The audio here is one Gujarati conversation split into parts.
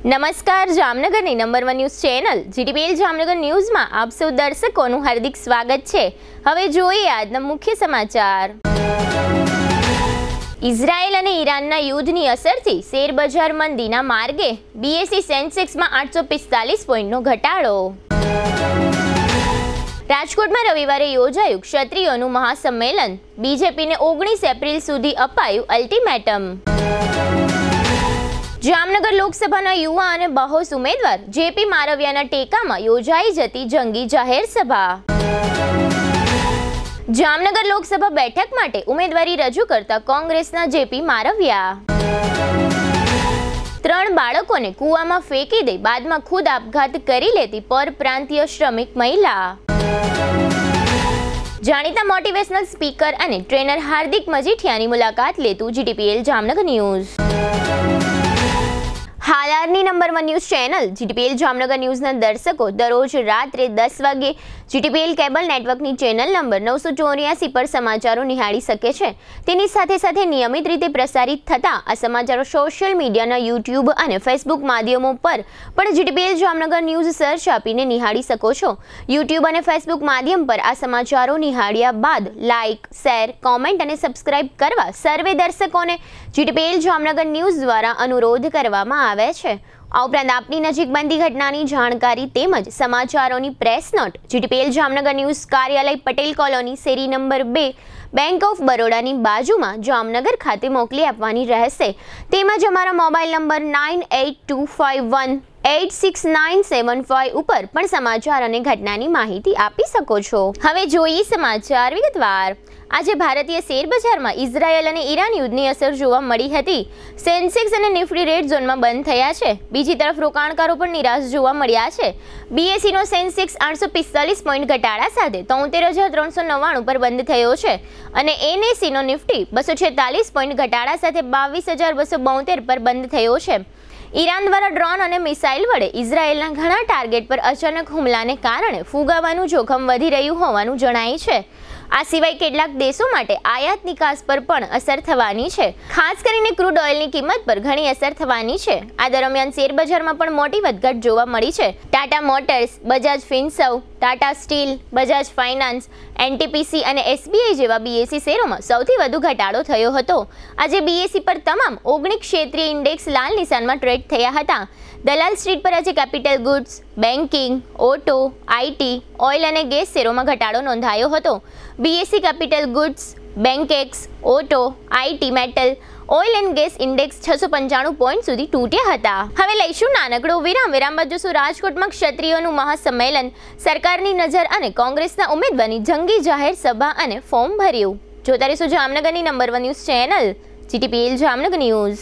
નમસ્કાર, જામનગરની number 1 news channel GTPL Jamnagar ન્યૂઝમાં આપ સૌ દર્શકોનું હાર્દિક સ્વાગત છે। હવે જોઈએ આજના મુખ્ય સમાચાર। ઇઝરાયેલ અને ઈરાનના યુદ્ધની અસરથી શેરબજાર મંદીના માર્ગે, બીએસઈ સેન્સેક્સમાં 845 પોઈન્ટનો ઘટાડો। રાજકોટમાં રવિવારે યોજાયું ક્ષત્રિયોનું મહાસંમેલન, બીજેપીને 19 એપ્રિલ સુધી અપાયું અલ્ટિમેટમ। જામનગર લોકસભાના યુવા અને બહોસ ઉમેદવાર જેપી મારવિયાના ટેકામાં યોજાઈ જતી જંગી જાહેર સભા। જામનગર લોકસભા બેઠક માટે ઉમેદવારી રજૂ કરતા કોંગ્રેસના જેપી મારવિયા। 3 બાળકોને કૂવામાં ફેંકી દઈ બાદમાં ખુદ આપઘાત કરી લેતી પરપ્રાંતીય શ્રમિક મહિલા। જાણીતા મોટિવેશનલ સ્પીકર અને ટ્રેનર હાર્દિક મજીઠિયાની મુલાકાત લેતું જીટીપીએલ જામનગર ન્યૂઝ। હાલની number 1 news channel GTPL Jamnagar ન્યૂઝના દર્શકો દરરોજ રાત્રે 10 વાગે જીટીપીએલ કેબલ નેટવર્કની ચેનલ નંબર 984 પર સમાચારો નિહાળી શકે છે। તેની સાથે નિયમિત રીતે પ્રસારિત થતા આ સમાચારો સોશિયલ મીડિયાના યુટ્યુબ અને ફેસબુક માધ્યમો પર પણ જીટીપીએલ જામનગર ન્યૂઝ સર્ચ આપીને નિહાળી શકો છો। યુટ્યુબ અને ફેસબુક માધ્યમ પર આ સમાચારો નિહાળ્યા બાદ લાઇક, શેર, કોમેન્ટ અને સબસ્ક્રાઇબ કરવા સર્વે દર્શકોને જીટીપીએલ જામનગર ન્યૂઝ દ્વારા અનુરોધ કરવામાં આવે છે। આ ઉપરાંત આપની નજીક બનતી ઘટનાની જાણકારી તેમજ સમાચારોની press note GTPL Jamnagar news કાર્યાલય પટેલ કોલોની શેરી નંબર 2 બેંક ઓફ બરોડાની બાજુમાં જામનગર ખાતે મોકલી આપવાની રહેશે। તેમજ અમારા મોબાઈલ નંબર 9825186975 ઉપર પણ સમાચાર અને ઘટનાની માહિતી આપી શકો છો। હવે જોઈએ સમાચાર વિગતવાર। આજે ભારતીય શેરબજારમાં ઇઝરાયેલ અને ઈરાન યુદ્ધની અસર જોવા મળી હતી। સેન્સેક્સ અને નિફ્ટી રેડ ઝોનમાં બંધ થયા છે। બીજી તરફ રોકાણકારો પણ નિરાશ જોવા મળ્યા છે। બીએસઈનો સેન્સેક્સ 845 પોઈન્ટ ઘટાડા સાથે 73,399 પર બંધ થયો છે અને એનએસઈનો નિફ્ટી 246 પોઈન્ટ ઘટાડા સાથે 22,272 પર બંધ થયો છે। ઈરાન દ્વારા ડ્રોન અને મિસાઇલ વડે ઇઝરાયેલના ઘણા ટાર્ગેટ પર અચાનક હુમલાને કારણે ફુગાવાનું જોખમ વધી રહ્યું હોવાનું જણાય છે। આ સિવાય કેટલાક દેશો માટે આયાત નિકાસ પર પણ અસર થવાની છે। ખાસ કરીને ક્રૂડ ઓઇલની કિંમત પર ઘણી અસર થવાની છે। આ દરમિયાન શેરબજારમાં પણ મોટી વધઘટ જોવા મળી છે। Tata motors, Bajaj finserv, Tata steel, Bajaj finance, NTPC અને એસબીઆઈ જેવા બીએસઈ શેરોમાં સૌથી વધુ ઘટાડો થયો હતો। આજે બીએસઈ પર તમામ 19 ક્ષેત્રીય ઇન્ડેક્સ લાલ નિશાનમાં ટ્રેડ થયા હતા। દલાલ સ્ટ્રીટ પર આજે capital goods, banking, auto, IT, oil અને ગેસ શેરોમાં ઘટાડો નોંધાયો હતો। BSE capital goods, bankex, auto, IT, metal, oil and gas index 695 point સુધી તૂટ્યા હતા। હવે લઈશું નાનકડો વિરામ બાદ જોશું રાજકોટમાં ક્ષત્રિયોનું મહાસંમેલન, સરકારની નજર અને કોંગ્રેસના ઉમેદવારની જંગી જાહેર સભા અને ફોર્મ ભર્યું। જોતા રહીશું જામનગરની number 1 news channel GTPL Jamnagar news.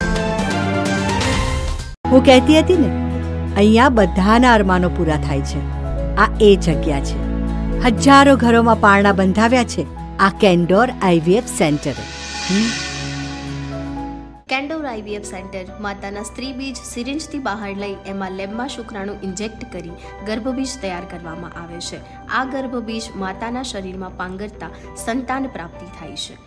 હું કહેતી હતી ને, અહીંયા બધાના અરમાનો પૂરા થાય છે। આ એ જગ્યા છે। હજારો ઘરોમાં પારણા બંધાવ્યા છે આ Candor IVF centre. Candor IVF centre માતાના સ્ત્રી બીજ સિરિંજથી બહાર લઈ એમાં લેબમાં શુક્રાણુ ઇન્જેક્ટ કરી ગર્ભબીજ તૈયાર કરવામાં આવે છે। આ ગર્ભબીજ માતાના શરીરમાં પાંગરતા સંતાન પ્રાપ્તિ થાય છે।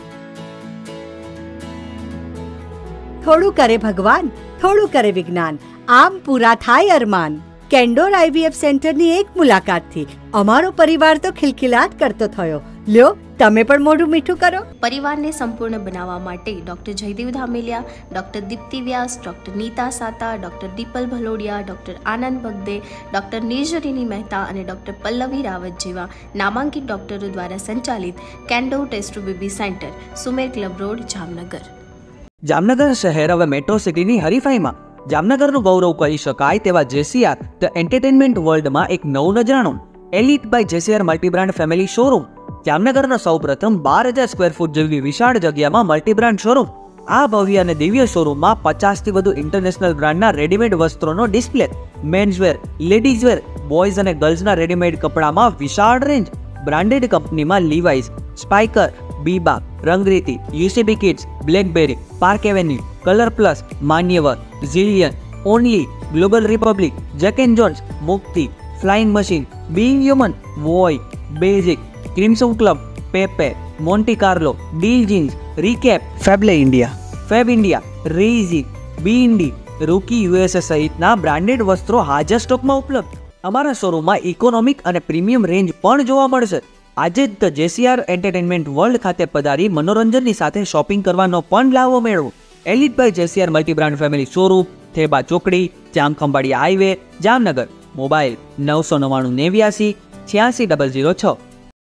થોડું કરે ભગવાન, થોડું કરે વિજ્ઞાન, આમ પૂરા થાય અરમાન। કેન્ડોર આઈવીએફ સેન્ટરની એક મુલાકાતથી અમારો પરિવાર તો ખિલખિલાટ કરતો થયો। લ્યો, તમે પણ મોઢું મીઠું કરો। પરિવારને સંપૂર્ણ બનાવવા માટે doctor Jaydev Dhameliya, doctor Dipti Vyas, doctor Nita Sata, doctor Dipal Bhalodiya, doctor Anand Bagde, doctor નિર્જરીની મહેતા અને ડોક્ટર પલ્લવી રાવત જેવા નામાંકિત ડોક્ટરો દ્વારા સંચાલિત Candor test baby centre, Sumer club road, Jamnagar. Jamnagar શહેર હવે મેટ્રો સિટીની હરીફાઈમાં જામનગરનું ગૌરવ કરી શકાય તેવા જેસીઆર ધ એન્ટરટેનમેન્ટ વર્લ્ડમાં એક નવું નજરાણું Elite by JCR multibrand family showroom. જામનગરનો સૌપ્રથમ 12,000 સ્ક્વેર ફૂટ જેવી વિશાળ જગ્યામાં મલ્ટીબ્રાન્ડ શોરૂમ। આ ભવ્ય અને દિવ્ય શોરૂમમાં 50થી વધુ ઇન્ટરનેશનલ બ્રાન્ડના રેડીમેડ વસ્ત્રોનો ડિસ્પ્લે, મેન્સવેર, લેડીઝવેર, બોયઝ અને ગર્લ્સના રેડીમેડ કપડામાં વિશાળ રેન્જ, બ્રાન્ડેડ કંપનીમાં Levi's, Spykar, Biba, Rangriti, UCB kids, Blackberry, Park Avenue, Colour Plus, Manyavar, Zillion, Only, Global Republic, Jack and Jones, Mukti, Flying Machine, Being Human, Voi, Basic, Crimson Club, Pepe, Monte Carlo, Deal Jeans, Recap, Fab India, રેઝી, બી ઇન્ડી, રૂકી USA સહિતના બ્રાન્ડેડ વસ્ત્રો હાજર સ્ટોકમાં ઉપલબ્ધ. અમારા શોરૂમમાં ઇકોનોમિક અને પ્રીમિયમ રેન્જ પણ જોવા મળશે. આજે જ ધ JCR એન્ટરટેનમેન્ટ વર્લ્ડ ખાતે પધારી મનોરંજનની સાથે શોપિંગ કરવાનો પણ લાવો મેળવો. Elite by JCR multibrand family showroom, Theba ચોકડી, જામખંભાળિયા હાઈવે, જામનગર. મોબાઈલ 999 89 86 006.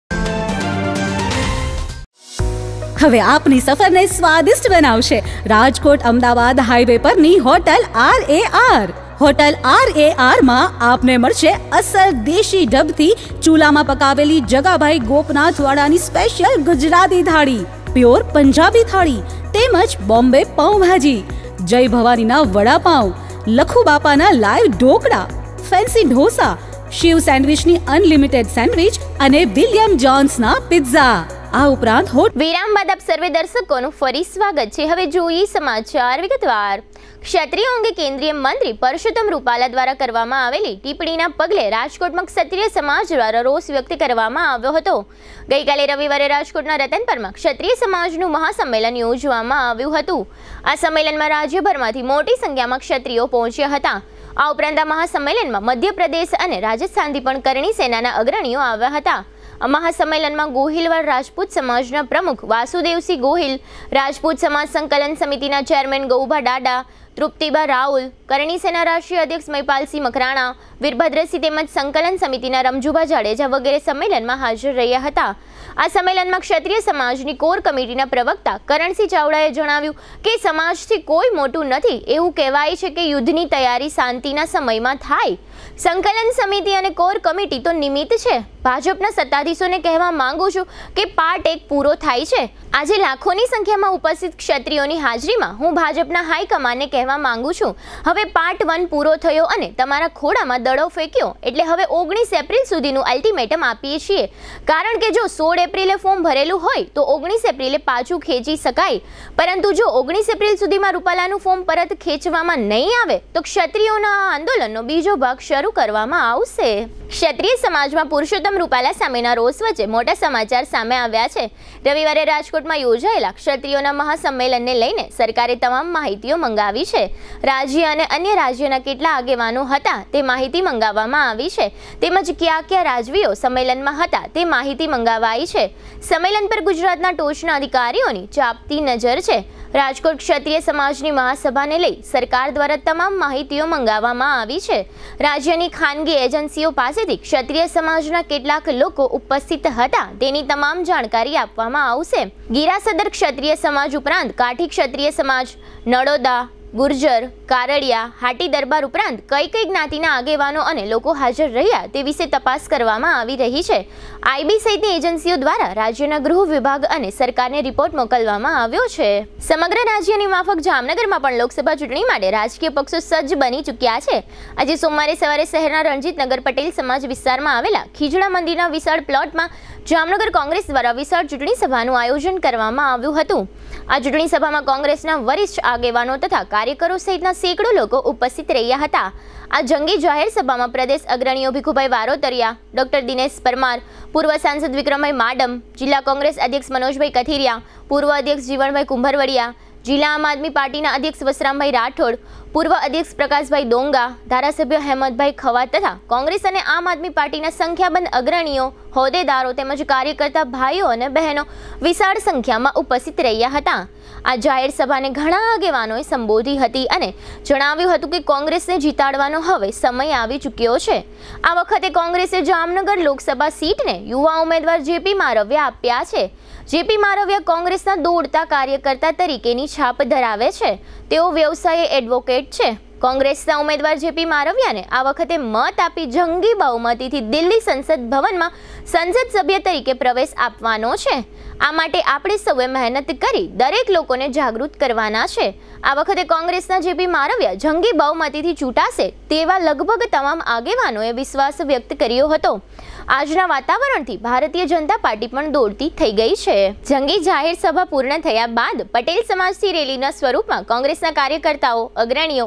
હવે આપની સફરને સ્વાદિષ્ટ બનાવશે રાજકોટ અમદાવાદ હાઈવે પરની હોટલ RAR. હોટલ RAR માં આપને મળશે અસલ દેશી ઢબથી ચૂલામાં પકાવેલી જગાભાઈ ગોપનાથ વાળાની સ્પેશિયલ ગુજરાતી થાળી, પ્યોર પંજાબી થાળી તેમજ બોમ્બે પાઉંભાજી, જય ભવાનીના વડાપાઉં, લખુ બાપાના લાઈવ ઢોકળા, ફેન્સી ઢોસા, શિવ સેન્ડવિચની અનલિમિટેડ સેન્ડવિચ અને વિલિયમ જોન્સના પિઝા. આ ઉપરાંત વિરામ બાદ આપ સર્વે દર્શકોનું ફરી સ્વાગત છે. હવે જોઈએ સમાચાર વિગતવાર. ક્ષત્રિય અંગે કેન્દ્રીય મંત્રી પરસોત્તમ રૂપાલા દ્વારા કરવામાં આવેલી ટિપ્પણીના પગલે રાજકોટમાં ક્ષત્રિય સમાજ દ્વારા રોષ વ્યક્ત કરવામાં આવ્યો હતો. ગઈકાલે રવિવારે રાજકોટના રતનપરમાં ક્ષત્રિય સમાજનું મહાસંમેલન યોજવામાં આવ્યું હતું. આ સંમેલનમાં રાજ્યભરમાંથી મોટી સંખ્યામાં ક્ષત્રિયો પહોંચ્યા હતા. આ ઉપરાંત આ મહાસંમેલનમાં મધ્યપ્રદેશ અને રાજસ્થાનથી પણ કરણી સેનાના અગ્રણીઓ આવ્યા હતા. આ મહાસંમેલનમાં ગોહિલવાડ રાજપૂત સમાજના પ્રમુખ વાસુદેવસિંહ ગોહિલ, રાજપૂત સમાજ સંકલન સમિતિના ચેરમેન ગૌભા ડાડા, તૃપ્તિબા રાહુલ, કરણી સેના રાષ્ટ્રીય અધ્યક્ષ મહિપાલસિંહ મકરાણા, વીરભદ્રસિંહ તેમજ સંકલન સમિતિના રમજુભા જાડેજા વગેરે સંમેલનમાં હાજર રહ્યા હતા. આ સંમેલનમાં ક્ષત્રિય સમાજની કોર કમિટીના પ્રવક્તા કરણસિંહ ચાવડાએ જણાવ્યું કે સમાજથી કોઈ મોટું નથી. એવું કહેવાય છે કે યુદ્ધની તૈયારી શાંતિના સમયમાં થાય. સંકલન સમિતિ અને કોર કમિટી તો નિમિત્ત છે. ભાજપના સત્તાધીશોને કહેવા માંગુ છું કે પાર્ટ 1 પૂરો થાય છે. આજે લાખોની સંખ્યામાં ઉપસ્થિત ક્ષત્રિયોની હાજરીમાં હું ભાજપના હાઈકમાન્ડને કહેવા માંગુ છું, હવે પાર્ટ 1 પૂરો થયો અને તમારા ખોડામાં દડો ફેંક્યો એટલે હવે 19 એપ્રિલ સુધીનું અલ્ટિમેટમ આપીએ છીએ. કારણ કે જો 16 એપ્રિલે ફોર્મ ભરેલું હોય તો 19 એપ્રિલે પાછું ખેંચી શકાય, પરંતુ જો 19 એપ્રિલ સુધીમાં રૂપાલાનું ફોર્મ પરત ખેંચવામાં નહીં આવે તો ક્ષત્રિયોના આ આંદોલનનો બીજો ભાગ શરૂ કરવામાં આવશે. ક્ષત્રિય સમાજમાં પુરુષોત્તમ રૂપાલા સામેના રોષ વચ્ચે મોટા સમાચાર સામે આવ્યા છે. રવિવારે રાજકોટમાં યોજાયેલા ક્ષત્રિયોના મહાસંમેલનને લઈને સરકારે તમામ માહિતીઓ મંગાવી છે. રાજ્ય અને અન્ય રાજ્યના કેટલા આગેવાનો હતા તે માહિતી મંગાવવામાં આવી છે, તેમજ કયા કયા રાજવીઓ સંમેલનમાં હતા તે માહિતી મંગાવાઈ છે. સંમેલન પર ગુજરાતના ટોચના અધિકારીઓની ચાંપતી નજર છે. રાજકોટ ક્ષત્રિય સમાજની મહાસભાને લઈ સરકાર દ્વારા તમામ માહિતીઓ મંગાવવામાં આવી છે. રાજ્યની ખાનગી એજન્સીઓ પાસેથી ક્ષત્રિય સમાજના કેટલાક લોકો ઉપસ્થિત હતા તેની તમામ જાણકારી આપવામાં આવશે. ગીરાસદર ક્ષત્રિય સમાજ ઉપરાંત કાઠી ક્ષત્રિય સમાજ, નડોદા, ગુર્જર, કારડિયા, હાટી દરબાર ઉપરાંત કઈ કઈ જ્ઞાતિના આગેવાનો અને લોકો હાજર રહ્યા તે વિશે તપાસ કરવામાં આવી રહી છે. IB સહિતની એજન્સીઓ દ્વારા રાજ્યના ગૃહ વિભાગ અને સરકારને રિપોર્ટ મોકલવામાં આવ્યો છે. સમગ્ર રાજ્યની માફક જામનગરમાં પણ લોકસભા ચૂંટણી માટે રાજકીય પક્ષો સજ્જ બની ચૂક્યા છે. આજે સોમવારે સવારે શહેરના રણજીતનગર પટેલ સમાજ વિસ્તારમાં આવેલા ખીજડા મંદિરના વિશાળ પ્લોટમાં જામનગર કોંગ્રેસ દ્વારા વિશાળ ચૂંટણી સભાનું આયોજન કરવામાં આવ્યું હતું. આ ચૂંટણી સભામાં કોંગ્રેસના વરિષ્ઠ આગેવાનો તથા કાર્યકરો સહિતના સેંકડો લોકો ઉપસ્થિત રહ્યા હતા. આ જંગી જાહેર સભામાં પ્રદેશ અગ્રણીઓ ભીખુભાઈ વારોતરિયા, ડોક્ટર દિનેશ પરમાર, પૂર્વ સાંસદ વિક્રમભાઈ માડમ, જિલ્લા કોંગ્રેસ અધ્યક્ષ મનોજભાઈ કથિરિયા, પૂર્વ અધ્યક્ષ જીવણભાઈ કુંભરવડિયા, જિલ્લા આમ આદમી પાર્ટીના અધ્યક્ષ વસરામભાઈ રાઠોડ, પૂર્વ અધ્યક્ષ પ્રકાશભાઈ ડોંગા, ધારાસભ્ય હેમંતભાઈ ખવા તથા કોંગ્રેસ અને આમ આદમી પાર્ટીના સંખ્યાબંધ અગ્રણીઓ, હોદ્દેદારો તેમજ કાર્યકર્તા ભાઈઓ અને બહેનો વિશાળ સંખ્યામાં ઉપસ્થિત રહ્યા હતા. આ જાહેર સભાને ઘણા આગેવાનોએ સંબોધી હતી અને જણાવ્યું હતું કે કોંગ્રેસને જીતાડવાનો હવે સમય આવી ચૂક્યો છે. આ વખતે કોંગ્રેસે જામનગર લોકસભા સીટને યુવા ઉમેદવાર JP મારવિયા આપ્યા છે. JP મારવિયા કોંગ્રેસના દોડતા કાર્યકર્તા તરીકેની છાપ ધરાવે છે. તેઓ વ્યવસાયે એડવોકેટ છે. કોંગ્રેસના ઉમેદવાર JP મારવિયાને આ વખતે મત આપી જંગી બહુમતીથી દિલ્હી સંસદ ભવનમાં સંસદ સભ્ય તરીકે પ્રવેશ આપવાનો છે. આ માટે આપણે સૌએ મહેનત કરી દરેક લોકોને જાગૃત કરવાના છે. આ વખતે કોંગ્રેસના JP મારવિયા જંગી બહુમતીથી ચૂંટાશે તેવા લગભગ તમામ આગેવાનોએ વિશ્વાસ વ્યક્ત કર્યો હતો. આજના વાતાવરણથી ભારતીય જનતા પાર્ટી પણ દોડતી થઈ ગઈ છે. જંગી જાહેર સભા પૂર્ણ થયા બાદ પટેલ સમાજથી રેલીના સ્વરૂપમાં કોંગ્રેસના કાર્યકર્તાઓ, અગ્રણીઓ ઉમેદવારી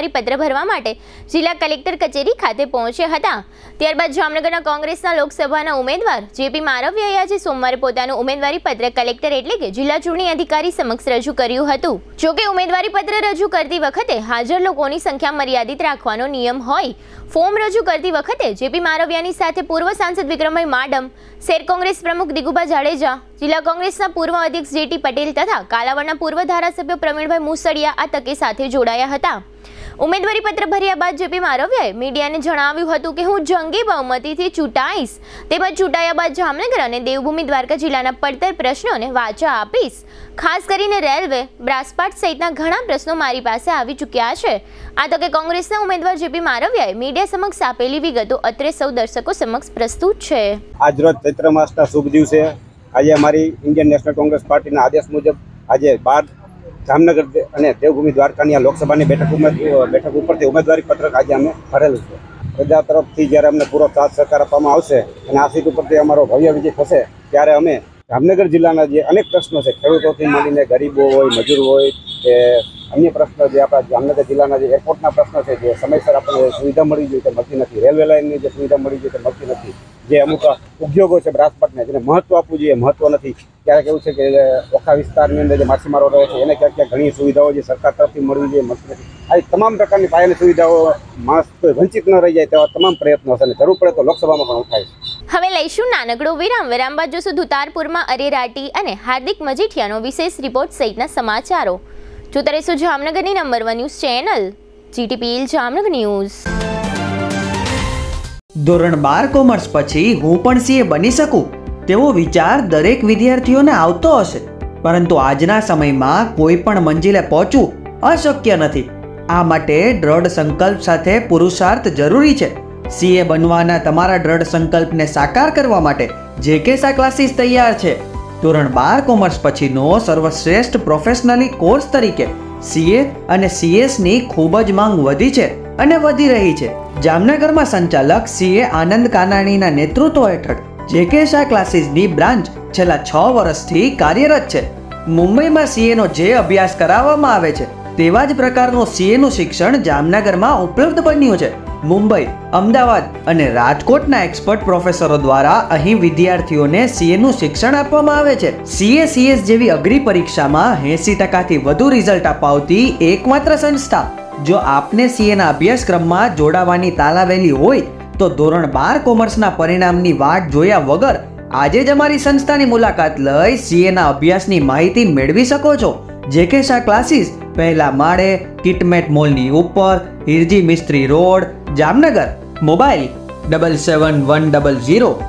ઉમેદવારી પત્ર ભરવા માટે જિલ્લા કલેક્ટર કચેરી ખાતે પહોંચ્યા હતા. ત્યારબાદ જામનગરના કોંગ્રેસના લોકસભાના ઉમેદવાર જેપી મારવિયાએ આજે સોમવારે પોતાનું ઉમેદવારી પત્ર કલેક્ટર એટલે કે જિલ્લા ચૂંટણી અધિકારી સમક્ષ રજૂ કર્યું હતું. જોકે ઉમેદવારી પત્ર રજૂ કરતી વખતે હાજર લોકોની સંખ્યા મર્યાદિત રાખવાનો નિયમ હોય. ફોર્મ રજૂ કરતી વખતે જેપી મારવિયાની સાથે પૂર્વ સાંસદ વિક્રમભાઈ માડમ, શહેર કોંગ્રેસ પ્રમુખ દિગુભા જાડેજા, જિલ્લા કોંગ્રેસના પૂર્વ અધ્યક્ષ જેટી પટેલ તથા કાલાવડના પૂર્વ ધારાસભ્ય પ્રવીણભાઈ મુસડિયા આ તકે સાથે જોડાયા હતા. ઉમેદવારી પત્ર ભર્યા બાદ જેપી મારવિયાએ મીડિયાને જણાવ્યું હતું કે હું જંગી બહુમતીથી ચૂંટાઈશ. તેમજ ચૂંટાયા બાદ જામનગર અને દેવભૂમિ દ્વારકા જિલ્લાના પડતર પ્રશ્નોને વાચા આપીશ. ખાસ કરીને રેલવે, બ્રાસપાટ સહિતના ઘણા પ્રશ્નો મારી પાસે આવી ચૂક્યા છે. આ તકે કોંગ્રેસના ઉમેદવાર જેપી મારવિયાએ મીડિયા સમક્ષ આપેલી વિગતો અત્રે સૌ દર્શકો સમક્ષ પ્રસ્તુત છે. આજરોજ ચૈત્ર માસના શુભ દિવસે આજે અમારી ઇન્ડિયન નેશનલ કોંગ્રેસ પાર્ટીના આદેશ મુજબ આજે 12 જામનગર અને દેવભૂમિ દ્વારકાની લોકસભાની બેઠક ઉપરથી ઉમેદવારી પત્રક આજે અમે ભરેલું છે. પ્રજા તરફથી જ્યારે અમને પૂરો સાથ સહકાર આપવામાં આવશે અને આ સીટ ઉપરથી અમારો ભવ્ય વિજય થશે ત્યારે અમે જામનગર જિલ્લાના જે અનેક પ્રશ્નો છે, ખેડૂતોથી માંડીને ગરીબો હોય, મજૂર હોય કે અન્ય પ્રશ્નો, જે આપણા જામનગર જિલ્લાના જે એરપોર્ટના પ્રશ્નો છે, જે સમયસર આપણને સુવિધા મળી જોઈએ તે મળતી નથી, રેલવે લાઇનની જે સુવિધા મળી જોઈએ તે મળતી નથી, જે અમુક ઉદ્યોગો છે બ્રાસપાટને જેને મહત્વ આપવું જોઈએ મહત્વ નથી. ક્યારેક એવું છે કે ઓખા વિસ્તારની અંદર જે માછીમારો રહે છે એને ક્યાંક ક્યાંક ઘણી સુવિધાઓ જે સરકાર તરફથી મળવી જોઈએ મળતી નથી. આ તમામ પ્રકારની પાયાની સુવિધાઓ માણસ કોઈ વંચિત ન રહી જાય તેવા તમામ પ્રયત્નો હશે અને જરૂર પડે તો લોકસભામાં પણ ઉઠાય છે. હવે લઈશું નાનકડો વિરામ બાદ જોશું ધુતારપુરમાં અરેરાટી અને હાર્દિક મજીઠિયાનો વિશેષ રિપોર્ટ સહિતના સમાચારો. જોતા રહેશો જામનગરની number 1 news channel GTPL Jamnagar news. ધોરણ 12 કોમર્સ પછી હું પણ સીએ બની શકું તેવો વિચાર દરેક વિદ્યાર્થીઓને આવતો હશે, પરંતુ આજના સમયમાં કોઈ પણ મંજિલે પહોંચવું અશક્ય નથી. આ માટે દ્રઢ સંકલ્પ સાથે પુરુષાર્થ જરૂરી છે. સીએ બનવાના તમારા દ્રઢ સંકલ્પને સાકાર કરવા માટે જેકેસા ક્લાસીસ તૈયાર છે. ધોરણ 12 કોમર્સ પછીનો સર્વશ્રેષ્ઠ પ્રોફેશનલી કોર્સ તરીકે સીએ અને સીએસની ખૂબ જ માંગ વધી છે અને વધી રહી છે. જામનગરમાં સંચાલક સીએ આનંદ કાનાણીના નેતૃત્વ હેઠળ જેકેસા ક્લાસીસની બ્રાન્ચ છેલ્લા 6 વર્ષથી કાર્યરત છે. મુંબઈમાં સીએનો જે અભ્યાસ કરાવવામાં આવે છે તેવા જ પ્રકારનું સીએનું શિક્ષણ જામનગરમાં ઉપલબ્ધ બન્યું છે. મુંબઈ, અમદાવાદ અને રાજકોટના એક્સપર્ટ પ્રોફેસરો દ્વારા અહીં વિદ્યાર્થીઓને સીએનું શિક્ષણ આપવામાં આવે છે. સીએસ જેવી અઘરી પરીક્ષામાં 80%થી વધુ રિઝલ્ટ અપાવતી એકમાત્ર સંસ્થા. જો આપને સીએના અભ્યાસક્રમમાં જોડાવાની તાલાવેલી હોય તો ધોરણ 12 કોમર્સના પરિણામની વાટ જોયા વગર આજે જ અમારી સંસ્થાની મુલાકાત લઈ સીએના અભ્યાસની માહિતી મેળવી શકો છો. જેકેસા ક્લાસીસ પહેલા માળે, કિટમેટ મોલની ઉપર, હિરજી મિસ્ત્રી રોડ, जामनगर. मोबाइल 7710080979.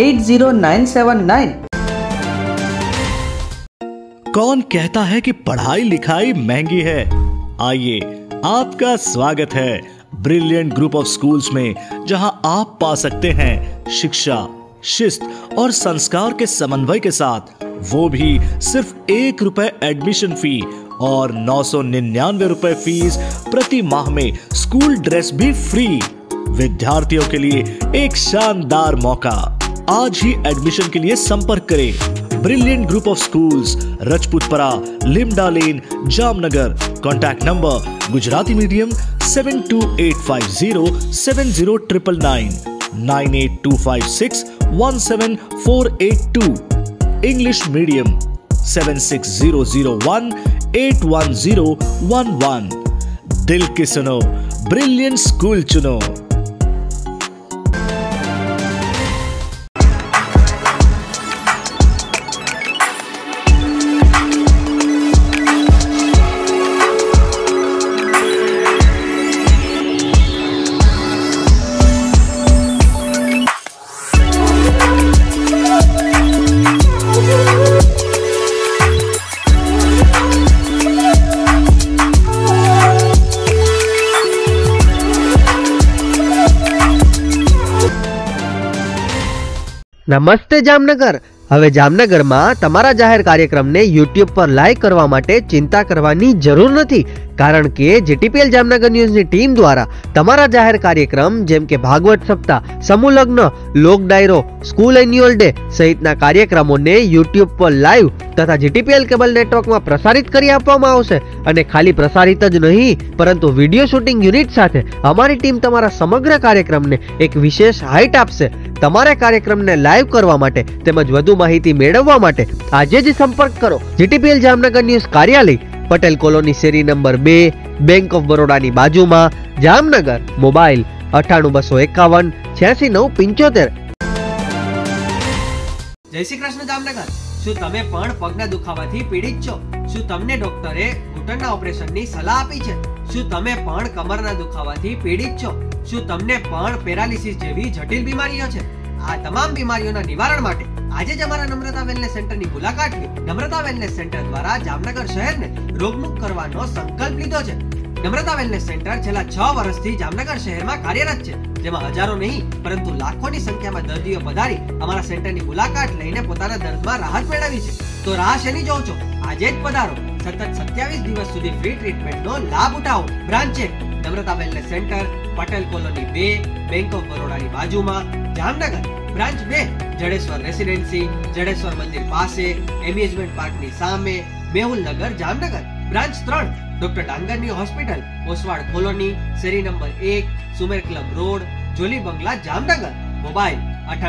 कौन कहता है कि पढ़ाई लिखाई महंगी है? आइए, आपका स्वागत है ब्रिलियंट ग्रुप ऑफ स्कूल्स में, जहां आप पा सकते हैं शिक्षा, शिस्त और संस्कार के समन्वय के साथ, वो भी सिर्फ ₹1 एडमिशन फी और 999 रुपए फीस प्रति माह में स्कूल ड्रेस भी फ्री. विद्यार्थियों के लिए एक शानदार मौका. आज ही एडमिशन के लिए संपर्क करें. Brilliant group of schools, Rajputpara, Limda lane, Jamnagar. Contact number Gujarati medium 7285070999, 9825617482. English medium 7600181011. दिल की सुनो, ब्रिलियंट स्कूल चुनो. નમસ્તે જામનગર. હવે જામનગરમાં તમારા જાહેર કાર્યક્રમને YouTube પર લાઈવ કરવા માટે ચિંતા કરવાની જરૂર નથી. કારણ કે જીટીપીએલ જામનગર ન્યૂઝની ટીમ દ્વારા તમારા જાહેર કાર્યક્રમ જેમ કે ભાગવત સપ્તાહ, સમૂહ લગ્ન, લોક ડાયરો, સ્કૂલ એન્યુઅલ ડે સહિતના કાર્યક્રમોને યુટ્યુબ પર લાઈવ તથા જીટીપીએલ કેબલ નેટવર્કમાં પ્રસારિત કરી આપવામાં આવશે. અને ખાલી પ્રસારિત જ નહીં પરંતુ વિડીયો શૂટિંગ યુનિટ સાથે અમારી ટીમ તમારા સમગ્ર કાર્યક્રમને એક વિશેષ હાઇટ આપશે. તમારા કાર્યક્રમને લાઈવ કરવા માટે તેમજ વધુ માહિતી મેળવવા માટે આજે જ સંપર્ક કરો જીટીપીએલ જામનગર ન્યૂઝ કાર્યાલય, પટેલ કોલોની શેરી નંબર 2, બેંક ઓફ બરોડાની બાજુમાં, જામનગર. મોબાઈલ 98 251 86 975. જય શ્રી કૃષ્ણ જામનગર. શું તમે પણ પગના દુખાવાથી પીડિત છો? શું તમને ડોક્ટરે ઘૂંટણના ઓપરેશનની સલાહ આપી છે? શું તમે પણ કમરના દુખાવાથી પીડિત છો? શું તમને પણ પેરાલિસિસ જેવી જટિલ બીમારીઓ છે? આ તમામ બીમારીઓના નિવારણ માટે આજે જ અમારા નમ્રતા વેલનેસ સેન્ટરની મુલાકાત લો. નમ્રતા વેલનેસ સેન્ટર દ્વારા જામનગર શહેરને રોગમુક્ત કરવાનો સંકલ્પ લીધો છે. નમ્રતા વેલનેસ સેન્ટર છેલ્લા 6 વર્ષથી જામનગર શહેરમાં કાર્યરત છે, જેમાં હજારો નહીં પરંતુ લાખોની સંખ્યામાં દર્દીઓ પધારી અમારા સેન્ટરની મુલાકાત લઈને પોતાના દર્દમાં રાહત મેળવી છે. તો રાહ શેની જોવો છો? આજે જ પધારો. સતત 27 દિવસ સુધી ફ્રી ટ્રીટમેન્ટનો લાભ ઉઠાવો. Branch 1 Namrata wellness centre, Patel colony 2, bank of બરોડાની બાજુમાં, જામનગર. બ્રાન્ચ 2 જડેશ્વર રેસિડેન્સી, જડેશ્વર મંદિર પાસે, એમ્યુઝમેન્ટ પાર્કની સામે, મેહુલનગર, જામનગર. બ્રાન્ચ 3 ડોક્ટર ડાંગરની હોસ્પિટલ, ઓસવાડ કોલોની, શેરી number 1, Sumer club road, Jolly Bangla, Jamnagar. Mobile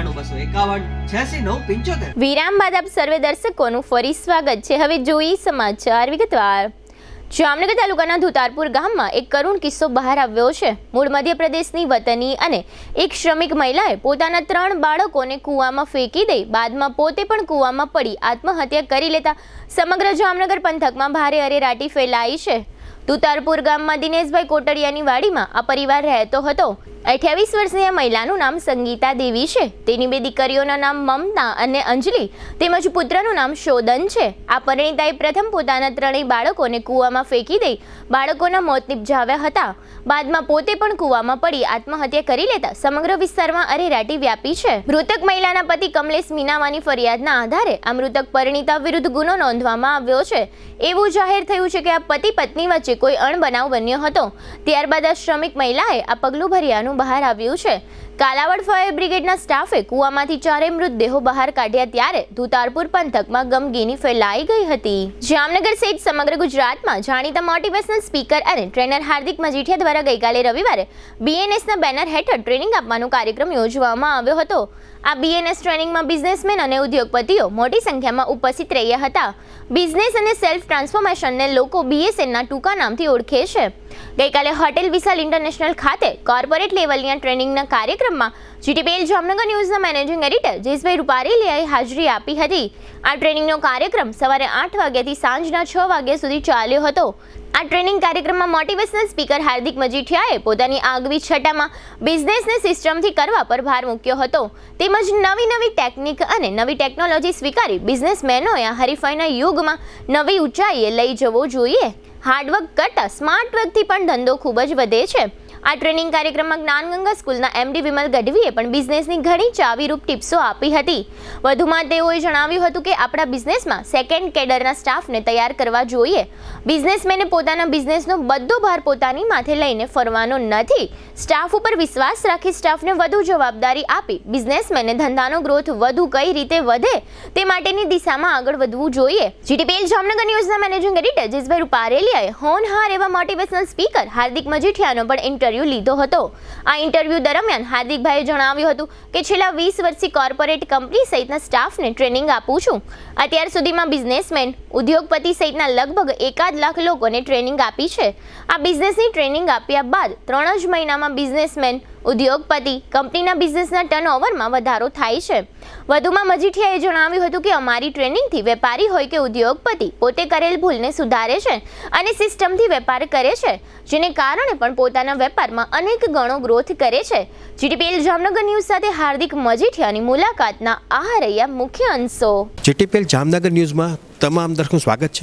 98 251 86 975. વિરામ બાદ આપ સર્વે દર્શકોનું ફરી સ્વાગત છે. હવે જોઈએ સમાચાર વિગતવાર. જામનગર તાલુકાના ધુતારપુર ગામમાં એક કરુણ કિસ્સો બહાર આવ્યો છે. મૂળ મધ્યપ્રદેશની વતની અને એક શ્રમિક મહિલાએ પોતાના 3 બાળકોને કૂવામાં ફેંકી દઈ બાદમાં પોતે પણ કૂવામાં પડી આત્મહત્યા કરી લેતા સમગ્ર જામનગર પંથકમાં ભારે અરેરાટી ફેલાઈ છે. ધુતારપુર ગામમાં દિનેશભાઈ કોટડિયાની વાડીમાં આ પરિવાર રહેતો હતો. 28 વર્ષીય મહિલાનું નામ સંગીતા દેવી છે. તેની 2 દીકરીઓના નામ મમતા અને અંજલિ તેમજ પુત્રનું નામ શોધન છે. આ પરિણીતાએ પ્રથમ પોતાના 3 બાળકોને કૂવામાં ફેંકી દઈ બાળકોના મોત નિપજાવ્યા હતા. બાદમાં પોતે પણ કૂવામાં પડી આત્મહત્યા કરી લેતા સમગ્ર વિસ્તારમાં અરેરાટી વ્યાપી છે. મૃતક મહિલાના પતિ કમલેશ મીનાવાની ફરિયાદના આધારે આ મૃતક પરિણીતા વિરુદ્ધ ગુનો નોંધવામાં આવ્યો છે. એવું જાહેર થયું છે કે આ પતિ પત્ની વચ્ચે કોઈ અણબનાવ બન્યો હતો. ત્યારબાદ આ શ્રમિક મહિલાએ આ પગલું ભર્યાનું બહાર આવ્યું છે. કાલાવડ ફાયર બ્રિગેડના સ્ટાફે કૂવામાંથી 4 મૃતદેહો બહાર કાઢ્યા ત્યારે ધુતારપુર પંથકમાં ગમગીની ફેલાઈ ગઈ હતી. જામનગર સહિત સમગ્ર ગુજરાતમાં જાણીતા મોટિવેશનલ સ્પીકર અને ટ્રેનર હાર્દિક મજીઠિયા દ્વારા ગઈકાલે રવિવારે બીએનએસના બેનર હેઠળ ટ્રેનિંગ આપવાનો કાર્યક્રમ યોજવામાં આવ્યો હતો. આ બીએનએસ ટ્રેનિંગમાં બિઝનેસમેન અને ઉદ્યોગપતિઓ મોટી સંખ્યામાં ઉપસ્થિત રહ્યા હતા. બિઝનેસ અને સેલ્ફ ટ્રાન્સફોર્મેશનને લોકો બીએસએનના ટૂંકા નામથી ઓળખે છે. ગઈકાલે હોટેલ વિશાલ ઇન્ટરનેશનલ ખાતે કોર્પોરેટ લેવલના ટ્રેનિંગના કાર્યક્રમમાં જીટીપીએલ જામનગર ન્યૂઝના મેનેજિંગ એડિટર જયેશભાઈ રૂપારેલિયાએ હાજરી આપી હતી. આ ટ્રેનિંગનો કાર્યક્રમ સવારે 8 વાગ્યાથી સાંજના 6 વાગ્યા સુધી ચાલ્યો હતો. આ ટ્રેનિંગ કાર્યક્રમમાં મોટિવેશનલ સ્પીકર હાર્દિક મજીઠિયાએ પોતાની આગવી છટામાં બિઝનેસને સિસ્ટમથી કરવા પર ભાર મૂક્યો હતો. તેમજ નવી ટેકનિક અને નવી ટેકનોલોજી સ્વીકારી બિઝનેસમેનોએ આ હરીફાઈના યુગમાં નવી ઊંચાઈએ લઈ જવો જોઈએ. હાર્ડવર્ક કરતાં સ્માર્ટ વર્કથી પણ ધંધો ખૂબ જ વધે છે. આ ટ્રેનિંગ કાર્યક્રમમાં જ્ઞાનગંગા સ્કૂલના એમડી વિમલ ગઢવીએ પણ બિઝનેસની ઘણી ચાવીરૂપ ટિપ્સો આપી હતી. વધુમાં તેઓએ જણાવ્યું હતું કે આપણા બિઝનેસમાં સેકન્ડ કેડરના સ્ટાફને તૈયાર કરવા જોઈએ. બિઝનેસમેને પોતાના બિઝનેસનો બધો ભાર પોતાની માથે લઈને ફરવાનો નથી. સ્ટાફ ઉપર વિશ્વાસ રાખી સ્ટાફને વધુ જવાબદારી આપી બિઝનેસમેને ધંધાનો ગ્રોથ વધુ કઈ રીતે વધે તે માટેની દિશામાં આગળ વધવું જોઈએ. જીટીપીએલ જામનગર ન્યૂઝના મેનેજિંગ એડિટર જયેશભાઈ રૂપારેલિયાએ હોનહાર એવા મોટિવેશનલ સ્પીકર હાર્દિક મજીઠિયાનો પણ ઇન્ટરવ્યુ લીધો હતો. આ ઇન્ટરવ્યુ દરમિયાન હાર્દિકભાઈએ જણાવ્યું હતું કે છેલ્લા 20 વર્ષથી કોર્પોરેટ કંપની સહિતના સ્ટાફને ટ્રેનિંગ આપું છું. અત્યાર સુધીમાં બિઝનેસમેન, ઉદ્યોગપતિ સહિતના લગભગ 1.5 લાખ લોકોને ટ્રેનિંગ આપી છે. આ બિઝનેસની ટ્રેનિંગ આપ્યા બાદ 3 જ મહિનામાં બિઝનેસમેન, ઉદ્યોગપતિ, કંપનીના બિઝનેસના ટર્નઓવરમાં વધારો થાય છે. વધુમાં મજીઠિયાએ જણાવ્યું હતું કે અમારી ટ્રેનિંગથી વેપારી હોય કે ઉદ્યોગપતિ પોતે કરેલ ભૂલને સુધારે છે અને સિસ્ટમથી વેપાર કરે છે, જેને કારણે પણ પોતાના વેપારમાં અનેક ગણો ગ્રોથ કરે છે. જીટીપીએલ જામનગર ન્યૂઝ સાથે હાર્દિક મજીઠિયાની મુલાકાતના આ રહ્યા મુખ્ય અંશો. જીટીપીએલ જામનગર ન્યૂઝમાં તમામ દર્શકોનું સ્વાગત છે.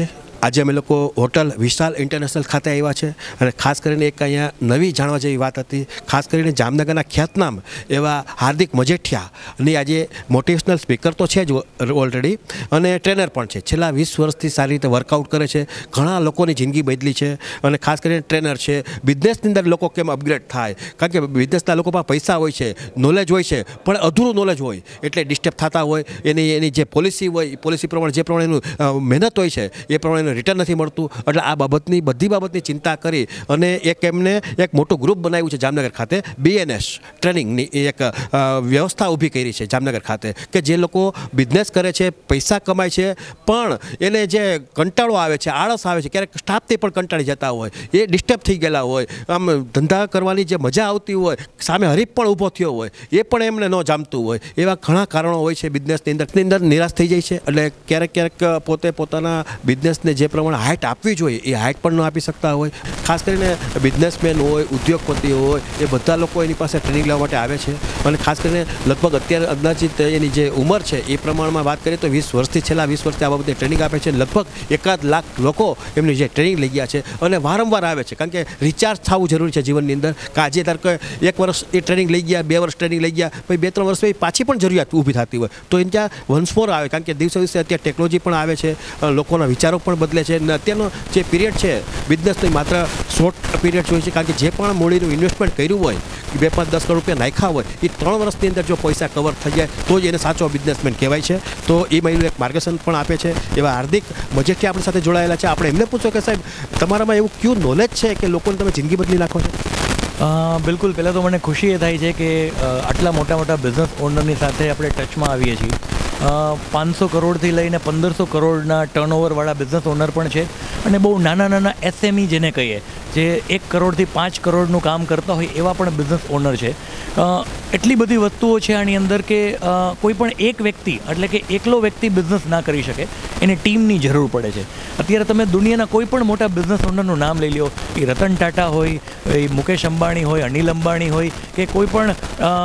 આજે અમે લોકો હોટલ વિશાલ ઇન્ટરનેશનલ ખાતે આવ્યા છે અને ખાસ કરીને એક અહીંયા નવી જાણવા જેવી વાત હતી. ખાસ કરીને જામનગરના ખ્યાતનામ એવા હાર્દિક મજેઠિયાની આજે મોટિવેશનલ સ્પીકર તો છે જ ઓલરેડી અને ટ્રેનર પણ છે. છેલ્લા 20 વર્ષથી સારી રીતે વર્કઆઉટ કરે છે, ઘણા લોકોની જિંદગી બદલી છે અને ખાસ કરીને ટ્રેનર છે. બિઝનેસની અંદર લોકો કેમ અપગ્રેડ થાય, કારણ કે બિઝનેસના લોકો પાસે પૈસા હોય છે, નોલેજ હોય છે, પણ અધૂરું નોલેજ હોય એટલે ડિસ્ટર્બ થતા હોય. એની જે પોલિસી હોય એ પોલિસી પ્રમાણે જે પ્રમાણે એનું મહેનત હોય છે એ પ્રમાણે રિટર્ન નથી મળતું. એટલે આ બધી બાબતની ચિંતા કરી અને એમને એક મોટું ગ્રુપ બનાવ્યું છે જામનગર ખાતે. BNS ટ્રેનિંગની એક વ્યવસ્થા ઊભી કરી છે જામનગર ખાતે કે જે લોકો બિઝનેસ કરે છે, પૈસા કમાય છે, પણ એને જે કંટાળો આવે છે, આળસ આવે છે, ક્યારેક સ્ટાફથી પણ કંટાળી જતા હોય, એ ડિસ્ટર્બ થઈ ગયેલા હોય, આમ ધંધા કરવાની જે મજા આવતી હોય, સામે હરીફ પણ ઊભો થયો હોય, એ પણ એમને ન જામતું હોય. એવા ઘણા કારણો હોય છે બિઝનેસની અંદર નિરાશ થઈ જાય છે. એટલે ક્યારેક પોતે પોતાના બિઝનેસને જે પ્રમાણે હાઇટ આપવી જોઈએ એ હાઇટ પણ ન આપી શકતા હોય. ખાસ કરીને બિઝનેસમેન હોય, ઉદ્યોગપતિ હોય, એ બધા લોકો એની પાસે ટ્રેનિંગ લેવા માટે આવે છે. અને ખાસ કરીને લગભગ અત્યારે અંદાજિત એની જે ઉંમર છે એ પ્રમાણમાં વાત કરીએ તો 20 વર્ષથી છેલ્લા 20 વર્ષથી આ બાબતે ટ્રેનિંગ આપે છે. લગભગ 1 લાખ લોકો એમની જે ટ્રેનિંગ લઈ ગયા છે અને વારંવાર આવે છે, કારણ કે રિચાર્જ થવું જરૂરી છે જીવનની અંદર. કે આજે ધારો કે 1 વર્ષ એ ટ્રેનિંગ લઈ ગયા, 2 વર્ષ ટ્રેનિંગ લઈ ગયા, પછી 2-3 વર્ષ પછી પાછી પણ જરૂરિયાત ઊભી થતી હોય તો એને ત્યાં વન્સ મોર આવે, કારણ કે દિવસે દિવસે અત્યારે ટેકનોલોજી પણ આવે છે, લોકોના વિચારો પણ બદલે છે. અને અત્યારનો જે પીરિયડ છે બિઝનેસની માત્ર શોર્ટ પીરિયડ હોય છે, કારણ કે જે પણ મૂડીનું ઇન્વેસ્ટમેન્ટ કર્યું હોય, 2-5-10 કરોડ રૂપિયા નાખ્યા હોય, એ 3 વર્ષની અંદર જો પૈસા કવર થઈ જાય તો જ એને સાચો બિઝનેસમેન કહેવાય છે. તો એ મહિનું એક માર્ગદર્શન પણ આપે છે. એવા હાર્દિક મજેઠિયા આપણી સાથે જોડાયેલા છે. આપણે એમને પૂછો કે સાહેબ તમારામાં એવું કયું નોલેજ છે કે લોકોને તમે જિંદગી બદલી નાખો છો? બિલકુલ. પહેલાં તો મને ખુશી એ થાય છે કે આટલા મોટા બિઝનેસ ઓનરની સાથે આપણે ટચમાં આવીએ છીએ. 500 કરોડથી લઈને 1500 કરોડના ટર્નઓવરવાળા બિઝનેસ ઓનર પણ છે અને બહુ નાના SME જેને કહીએ, જે 1 કરોડથી 5 કરોડનું કામ કરતા હોય એવા પણ બિઝનેસ ઓનર છે. એટલી બધી વસ્તુઓ છે આની અંદર કે કોઈ પણ એક વ્યક્તિ એટલે કે એકલો વ્યક્તિ બિઝનેસ ના કરી શકે, એને ટીમની જરૂર પડે છે. અત્યારે તમે દુનિયાના કોઈ પણ મોટા બિઝનેસ ઓનરનું નામ લઈ લો, એ રતન ટાટા હોય, એ મુકેશ અંબાણી હોય, અનિલ અંબાણી હોય, કે કોઈ પણ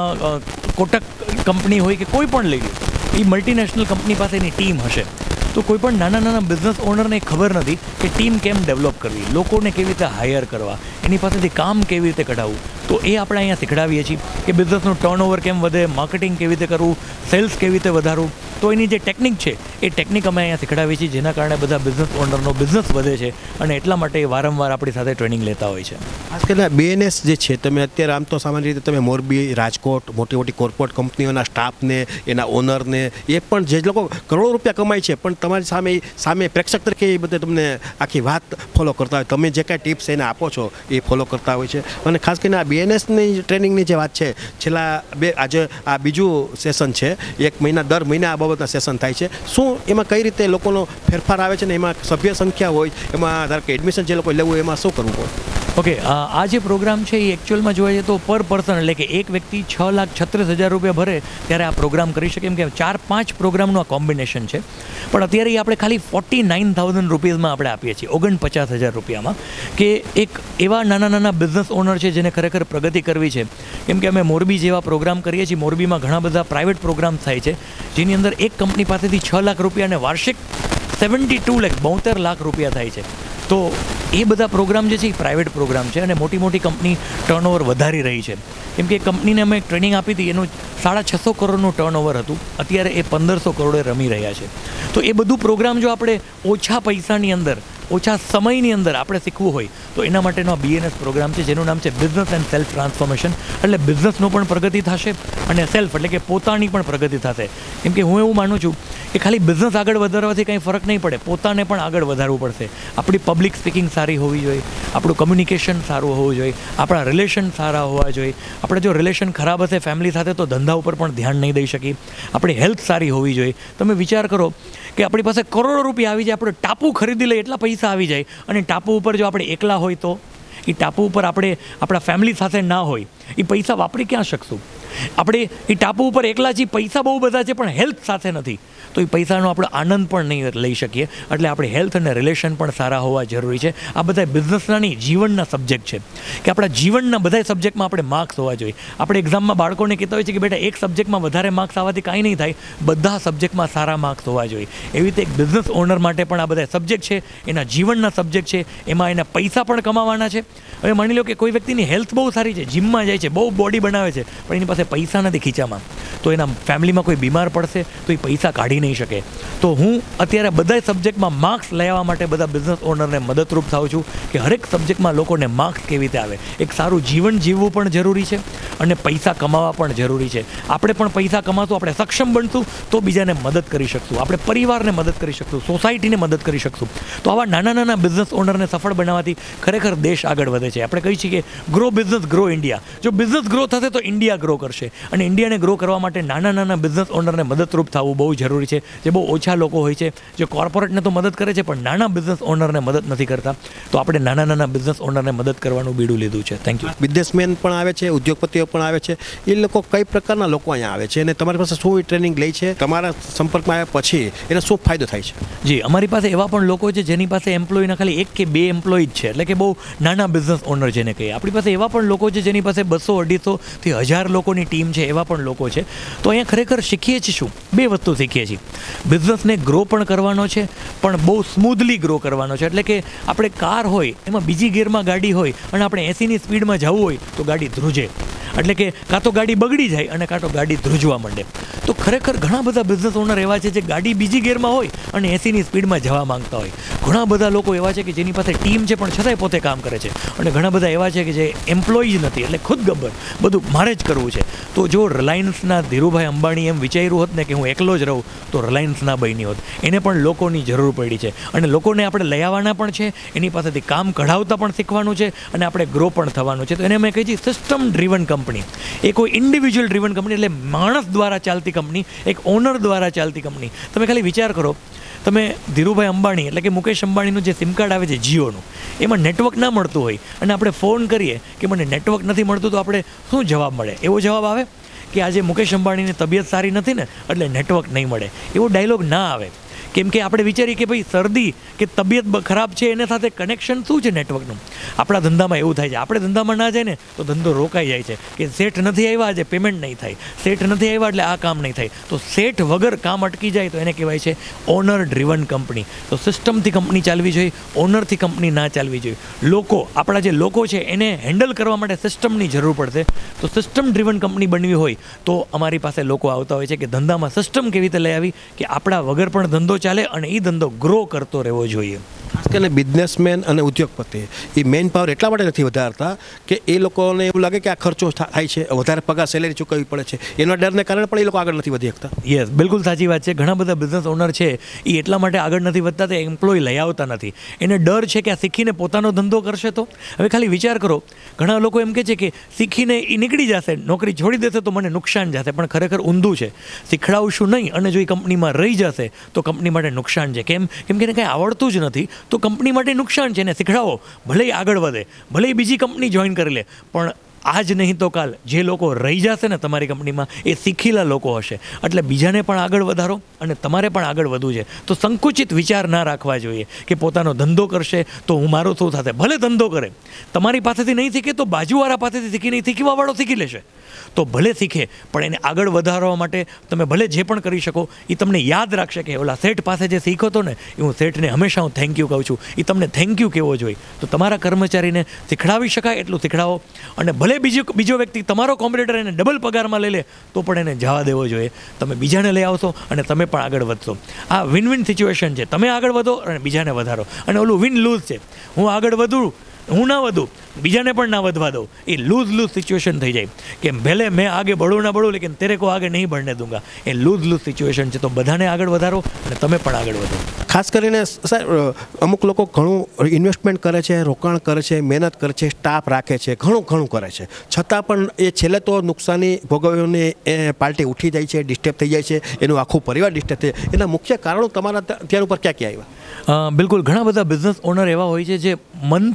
કોટક કંપની હોય, કે કોઈ પણ લઈ લો, એ મલ્ટીનેશનલ કંપની પાસે એની ટીમ હશે. તો કોઈ પણ નાના બિઝનેસ ઓનરને ખબર નથી કે ટીમ કેમ ડેવલપ કરવી, લોકોને કેવી રીતે હાયર કરવા, એની પાસેથી કામ કેવી રીતે કઢાવવું. તો એ આપણે અહીંયા શીખડાવીએ છીએ કે બિઝનેસનું ટર્નઓવર કેમ વધે, માર્કેટિંગ કેવી રીતે કરવું, સેલ્સ કેવી રીતે વધારવું. તો એની જે ટેકનિક છે એ ટેકનિક અમે અહીંયા શીખડાવીએ છીએ, જેના કારણે બધા બિઝનેસ ઓનરનો બિઝનેસ વધે છે અને એટલા માટે વારંવાર આપણી સાથે ટ્રેનિંગ લેતા હોય છે. ખાસ કરીને BNS જે છે, તમે અત્યારે આમ તો સામાન્ય રીતે તમે મોરબી, રાજકોટ, મોટી કોર્પોરેટ કંપનીઓના સ્ટાફને, એના ઓનરને, એ પણ જે લોકો કરોડો રૂપિયા કમાય છે પણ તમારી સામે પ્રેક્ષક તરીકે એ બધે તમને આખી વાત ફોલો કરતા હોય, તમે જે કાંઈ ટિપ્સ એને આપો છો એ ફોલો કરતા હોય છે. અને ખાસ કરીને આ BNSની ટ્રેનિંગની જે વાત છે, છેલ્લા આજે આ બીજું સેશન છે, 1 મહિના દર મહિને આ બાબતના સેશન થાય છે. શું એમાં કઈ રીતે લોકોનો ફેરફાર આવે છે ને એમાં સભ્ય સંખ્યા હોય, એમાં ધારો કે એડમિશન જે લોકો લેવું હોય એમાં શું કરવું પડે? ઓકે, આ જે પ્રોગ્રામ છે એ એકચ્યુઅલમાં જોવા જઈએ તો પર પર્સન એટલે કે એક વ્યક્તિ 6,36,000 રૂપિયા ભરે ત્યારે આ પ્રોગ્રામ કરી શકે. એમ કે 4-5 પ્રોગ્રામનું આ કોમ્બિનેશન છે. પણ અત્યારે આપણે ખાલી 49,000 રૂપીઝમાં આપણે આપીએ છીએ, 49,000 રૂપિયામાં, કે એક એવા નાના બિઝનેસ ઓનર છે જેને ખરેખર પ્રગતિ કરવી છે. કેમ કે અમે મોરબી જેવા પ્રોગ્રામ કરીએ છીએ. મોરબીમાં ઘણા બધા પ્રાઇવેટ પ્રોગ્રામ થાય છે જેની અંદર એક કંપની પાસેથી 6 લાખ રૂપિયા અને વાર્ષિક 72 લાખ રૂપિયા થાય છે. તો એ બધા પ્રોગ્રામ જે છે એ પ્રાઇવેટ પ્રોગ્રામ છે અને મોટી કંપની ટર્નઓવર વધારી રહી છે. કેમ કે કંપનીને અમે ટ્રેનિંગ આપી હતી, એનું 650 કરોડનું ટર્નઓવર હતું, અત્યારે એ 1500 કરોડે રમી રહ્યા છે. તો એ બધું પ્રોગ્રામ જો આપણે ઓછા પૈસાની અંદર, ઓછા સમયની અંદર આપણે શીખવું હોય તો એના માટેનો BNS પ્રોગ્રામ છે, જેનું નામ છે બિઝનેસ એન્ડ સેલ્ફ ટ્રાન્સફોર્મેશન. એટલે બિઝનેસનો પણ પ્રગતિ થશે અને સેલ્ફ એટલે કે પોતાની પણ પ્રગતિ થશે. કેમ કે હું એવું માનું છું કે ખાલી બિઝનેસ આગળ વધારવાથી કંઈ ફરક નહીં પડે, પોતાને પણ આગળ વધારવું પડશે. આપણી પબ્લિક સ્પીકિંગ સારી હોવી જોઈએ, આપણું કમ્યુનિકેશન સારું હોવું જોઈએ, આપણા રિલેશન સારા હોવા જોઈએ. આપણે જો રિલેશન ખરાબ હશે ફેમિલી સાથે તો ધંધા ઉપર પણ ધ્યાન નહીં દઈ શકીએ. આપણી હેલ્થ સારી હોવી જોઈએ. તમે વિચાર કરો કે આપણી પાસે કરોડો રૂપિયા આવી જાય, આપણે ટાપુ ખરીદી લઈએ એટલા પૈસા આવી જાય, અને ટાપુ ઉપર જો આપણે એકલા હોય તો એ ટાપુ ઉપર આપણે આપણા ફેમિલી સાથે ના હોય, એ પૈસા વાપરી ક્યાં શકશું? આપણે એ ટાપુ ઉપર એકલા છીએ, પૈસા બહુ બધા છે પણ હેલ્થ સાથે નથી, તો એ પૈસાનો આપણે આનંદ પણ નહીં લઈ શકીએ. એટલે આપણે હેલ્થ અને રિલેશન પણ સારા હોવા જરૂરી છે. આ બધા બિઝનેસના નહીં, જીવનના સબ્જેક્ટ છે કે આપણા જીવનના બધા સબ્જેક્ટમાં આપણે માર્ક્સ હોવા જોઈએ. આપણે એક્ઝામમાં બાળકોને કહેતા હોય છે કે બેટા એક સબ્જેક્ટમાં વધારે માર્ક્સ આવવાથી કાંઈ નહીં થાય, બધા સબ્જેક્ટમાં સારા માર્ક્સ હોવા જોઈએ. એવી રીતે એક બિઝનેસ ઓનર માટે પણ આ બધા સબ્જેક્ટ છે, એના જીવનના સબ્જેક્ટ છે, એમાં એના પૈસા પણ કમાવાના છે. હવે માની લો કે કોઈ વ્યક્તિની હેલ્થ બહુ સારી છે, જીમમાં જાય છે, બહુ બોડી બનાવે છે, પણ એની પાસે પૈસા નથી ખીચામાં, તો એના ફેમિલીમાં કોઈ બીમાર પડશે તો એ પૈસા કાઢી નહીં શકે. તો હું અત્યારે બધા સબ્જેક્ટમાં માર્ક્સ લઈ આવવા માટે બધા બિઝનેસ ઓનરને મદદરૂપ થાઉં છું કે હરેક સબ્જેક્ટમાં લોકોને માર્ક્સ કેવી રીતે આવે. એક સારું જીવન જીવવું પણ જરૂરી છે અને પૈસા કમાવા પણ જરૂરી છે. આપણે પણ પૈસા કમાતું, આપણે સક્ષમ બનશું તો બીજાને મદદ કરી શકશું, આપણે પરિવારને મદદ કરી શકશું, સોસાયટીને મદદ કરી શકશું. તો આવા નાના નાના બિઝનેસ ઓનરને સફળ બનાવવાથી ખરેખર દેશ આગળ વધે છે. આપણે કહીએ છીએ કે ગ્રો બિઝનેસ ગ્રો ઇન્ડિયા. જો બિઝનેસ ગ્રો થશે તો ઇન્ડિયા ગ્રો કરશે, અને ઇન્ડિયાને ગ્રો કરવા માટે નાના નાના બિઝનેસ ઓનરને મદદરૂપ થવું બહુ જરૂરી છે. જે બહુ ઓછા લોકો હોય છે, જે કોર્પોરેટને તો મદદ કરે છે પણ નાના બિઝનેસ ઓનરને મદદ નથી કરતા. તો આપણે નાના નાના બિઝનેસ ઓનરને મદદ કરવાનું બીડું લીધું છે. Thank you. બિઝનેસમેન પણ આવે છે, ઉદ્યોગપતિઓ પણ આવે છે. એ લોકો કઈ પ્રકારના લોકો અહીંયા આવે છે અને તમારી પાસે શું ટ્રેનિંગ લે છે? તમારા સંપર્કમાં આવ્યા પછી એને શું ફાયદો થાય છે? જી, અમારી પાસે એવા પણ લોકો છે જેની પાસે એમ્પ્લોયના ખાલી 1 કે 2 એમ્પ્લોય જ છે, એટલે કે બહુ નાના બિઝનેસ ઓનર જેને કહીએ. આપણી પાસે એવા પણ લોકો છે જેની પાસે 200-250 થી 1000 લોકોની ટીમ છે, એવા પણ લોકો છે. તો અહીંયા ખરેખર શીખીએ છીએ શું? 2 વસ્તુ શીખીએ છીએ. બિઝનેસને ગ્રો પણ કરવાનો છે, પણ બહુ સ્મૂધલી ગ્રો કરવાનો છે. એટલે કે આપણે કાર હોય એમાં બીજી ગિયરમાં ગાડી હોય અને આપણે 80ની સ્પીડમાં જવું હોય તો ગાડી ધ્રુજે. એટલે કે કાં તો ગાડી બગડી જાય અને કાં તો ગાડી ધ્રુજવા માંડે. તો ખરેખર ઘણા બધા બિઝનેસ ઓનર એવા છે જે ગાડી બીજી ગિયરમાં હોય અને 80ની સ્પીડમાં જવા માંગતા હોય. ઘણા બધા લોકો એવા છે કે જેની પાસે ટીમ છે પણ છતાંય પોતે કામ કરે છે, અને ઘણા બધા એવા છે કે જે એમ્પ્લોય જ નથી, એટલે ખુદ ગબ્બર બધું મારે જ કરવું છે. તો જો રિલાયન્સના ધીરુભાઈ અંબાણી એમ વિચાર્યું હોત ને કે હું એકલો જ રહું તો રિલાયન્સ ના બની હોત. એને પણ લોકોની જરૂર પડી છે અને લોકોને આપણે લઈ આવવાના પણ છે, એની પાસેથી કામ કઢાવતા પણ શીખવાનું છે અને આપણે ગ્રો પણ થવાનું છે. તો એને મેં કહી છે સિસ્ટમ ડ્રીવન કંપની. એ કોઈ ઇન્ડિવિજ્યુઅલ ડ્રીવન કંપની, એટલે માણસ દ્વારા ચાલતી કંપની, એક ઓનર દ્વારા ચાલતી કંપની. તમે ખાલી વિચાર કરો, તમે ધીરુભાઈ અંબાણી એટલે કે મુકેશ અંબાણીનું જે સિમ કાર્ડ આવે છે જીઓનું, એમાં નેટવર્ક ના મળતું હોય અને આપણે ફોન કરીએ કે મને નેટવર્ક નથી મળતું, તો આપણે શું જવાબ મળે? એવો જવાબ આવે કે આજે મુકેશ અંબાણીની તબિયત સારી નથી ને એટલે નેટવર્ક નહીં મળે. એવો ડાયલોગ ના આવે. કેમ કે આપણે વિચારીએ કે ભાઈ શરદી કે તબિયત ખરાબ છે એને સાથે કનેક્શન શું છે નેટવર્કનું? આપણા ધંધામાં એવું થાય છે. આપણે ધંધામાં ના જાય ને તો ધંધો રોકાઈ જાય છે કે શેઠ નથી આવ્યા, આજે પેમેન્ટ નહીં થાય, શેઠ નથી આવ્યા એટલે આ કામ નહીં થાય. તો શેઠ વગર કામ અટકી જાય તો એને કહેવાય છે ઓનર ડ્રીવન કંપની. તો સિસ્ટમથી કંપની ચાલવી જોઈએ, ઓનરથી કંપની ના ચાલવી જોઈએ. લોકો, આપણા જે લોકો છે એને હેન્ડલ કરવા માટે સિસ્ટમની જરૂર પડશે. તો સિસ્ટમ ડ્રીવન કંપની બનવી હોય તો અમારી પાસે લોકો આવતા હોય છે કે ધંધામાં સિસ્ટમ કેવી રીતે લઈ આવી કે આપણા વગર પણ ધંધો ચાલે અને એ ધંધો ગ્રો કરતો રહેવો જોઈએ. ખાસ કરીને બિઝનેસમેન અને ઉદ્યોગપતિ એ મેન પાવર એટલા માટે નથી વધારતા કે એ લોકોને એવું લાગે કે આ ખર્ચો થાય છે, વધારે પગાર સેલેરી ચૂકવવી પડે છે, એના ડરને કારણે પણ એ લોકો આગળ નથી વધી શકતા. યસ, બિલકુલ સાચી વાત છે. ઘણા બધા બિઝનેસ ઓનર છે એ એટલા માટે આગળ નથી વધતા, તે એમ્પ્લોય લઈ આવતા નથી. એને ડર છે કે આ શીખીને પોતાનો ધંધો કરશે તો. હવે ખાલી વિચાર કરો, ઘણા લોકો એમ કહે છે કે શીખીને એ નીકળી જશે, નોકરી છોડી દેશે તો મને નુકસાન જશે, પણ ખરેખર ઊંધું છે. શીખડાવશું નહીં અને જો એ કંપનીમાં રહી જશે તો કંપની માટે નુકસાન છે. કેમ કે એને કંઈ આવડતું જ નથી તો કંપની માટે નુકસાન છે. એને શીખડાવો, ભલે આગળ વધે, ભલે બીજી કંપની જોઈન કરી લે, પણ આજ નહીં તો કાલ જે લોકો રહી જશે ને તમારી કંપનીમાં એ શીખેલા લોકો હશે. એટલે બીજાને પણ આગળ વધારો અને તમારે પણ આગળ વધવું છે. તો સંકુચિત વિચાર ના રાખવા જોઈએ કે પોતાનો ધંધો કરશે તો હું મારો શું થશે. ભલે ધંધો કરે, તમારી પાસેથી નહીં શીખે તો બાજુવાળા પાસેથી શીખી નહીં, શીખવાવાળો શીખી લેશે તો ભલે શીખે, પણ એને આગળ વધારવા માટે તમે ભલે જે પણ કરી શકો એ તમને યાદ રાખશે કે ઓલા શેઠ પાસે જે શીખો હતો ને એ હું શેઠને હંમેશા હું થેન્ક યુ કહું છું. એ તમને થેન્ક યુ કહેવો જોઈએ. તો તમારા કર્મચારીને શીખડાવી શકાય એટલું શીખડાવો, અને ભલે બીજો વ્યક્તિ તમારો કોમ્પિટિટર એને ડબલ પગારમાં લઈ લે તો પણ એને જવા દેવો જોઈએ. તમે બીજાને લઈ આવશો અને તમે પણ આગળ વધશો. આ વિન વિન સિચ્યુએશન છે. તમે આગળ વધો અને બીજાને વધારો, અને ઓલું વિન લૂઝ છે. હું આગળ વધું, હું ના વધું, બીજાને પણ ના વધવા દઉં, એ લૂઝ સિચ્યુએશન થઈ જાય કે ભલે મેં આગે બઢું ના બઢું લેકિન તેરે કો આગે નહીં બઢને દૂંગા. એ લૂઝ સિચ્યુએશન છે. તો બધાને આગળ વધારો અને તમે પણ આગળ વધો. ખાસ કરીને સાહેબ, અમુક લોકો ઘણું ઇન્વેસ્ટમેન્ટ કરે છે, રોકાણ કરે છે, મહેનત કરે છે, સ્ટાફ રાખે છે, ઘણું કરે છે, છતાં પણ એ છેલ્લે તો નુકસાની ભોગવીને એ પાર્ટી ઉઠી જાય છે, ડિસ્ટર્બ થઈ જાય છે, એનું આખું પરિવાર ડિસ્ટર્બ થાય. એના મુખ્ય કારણો તમારા ધ્યાન ઉપર ક્યાં આવ્યા? બિલકુલ, ઘણા બધા બિઝનેસ ઓનર એવા હોય છે જે મનથી જ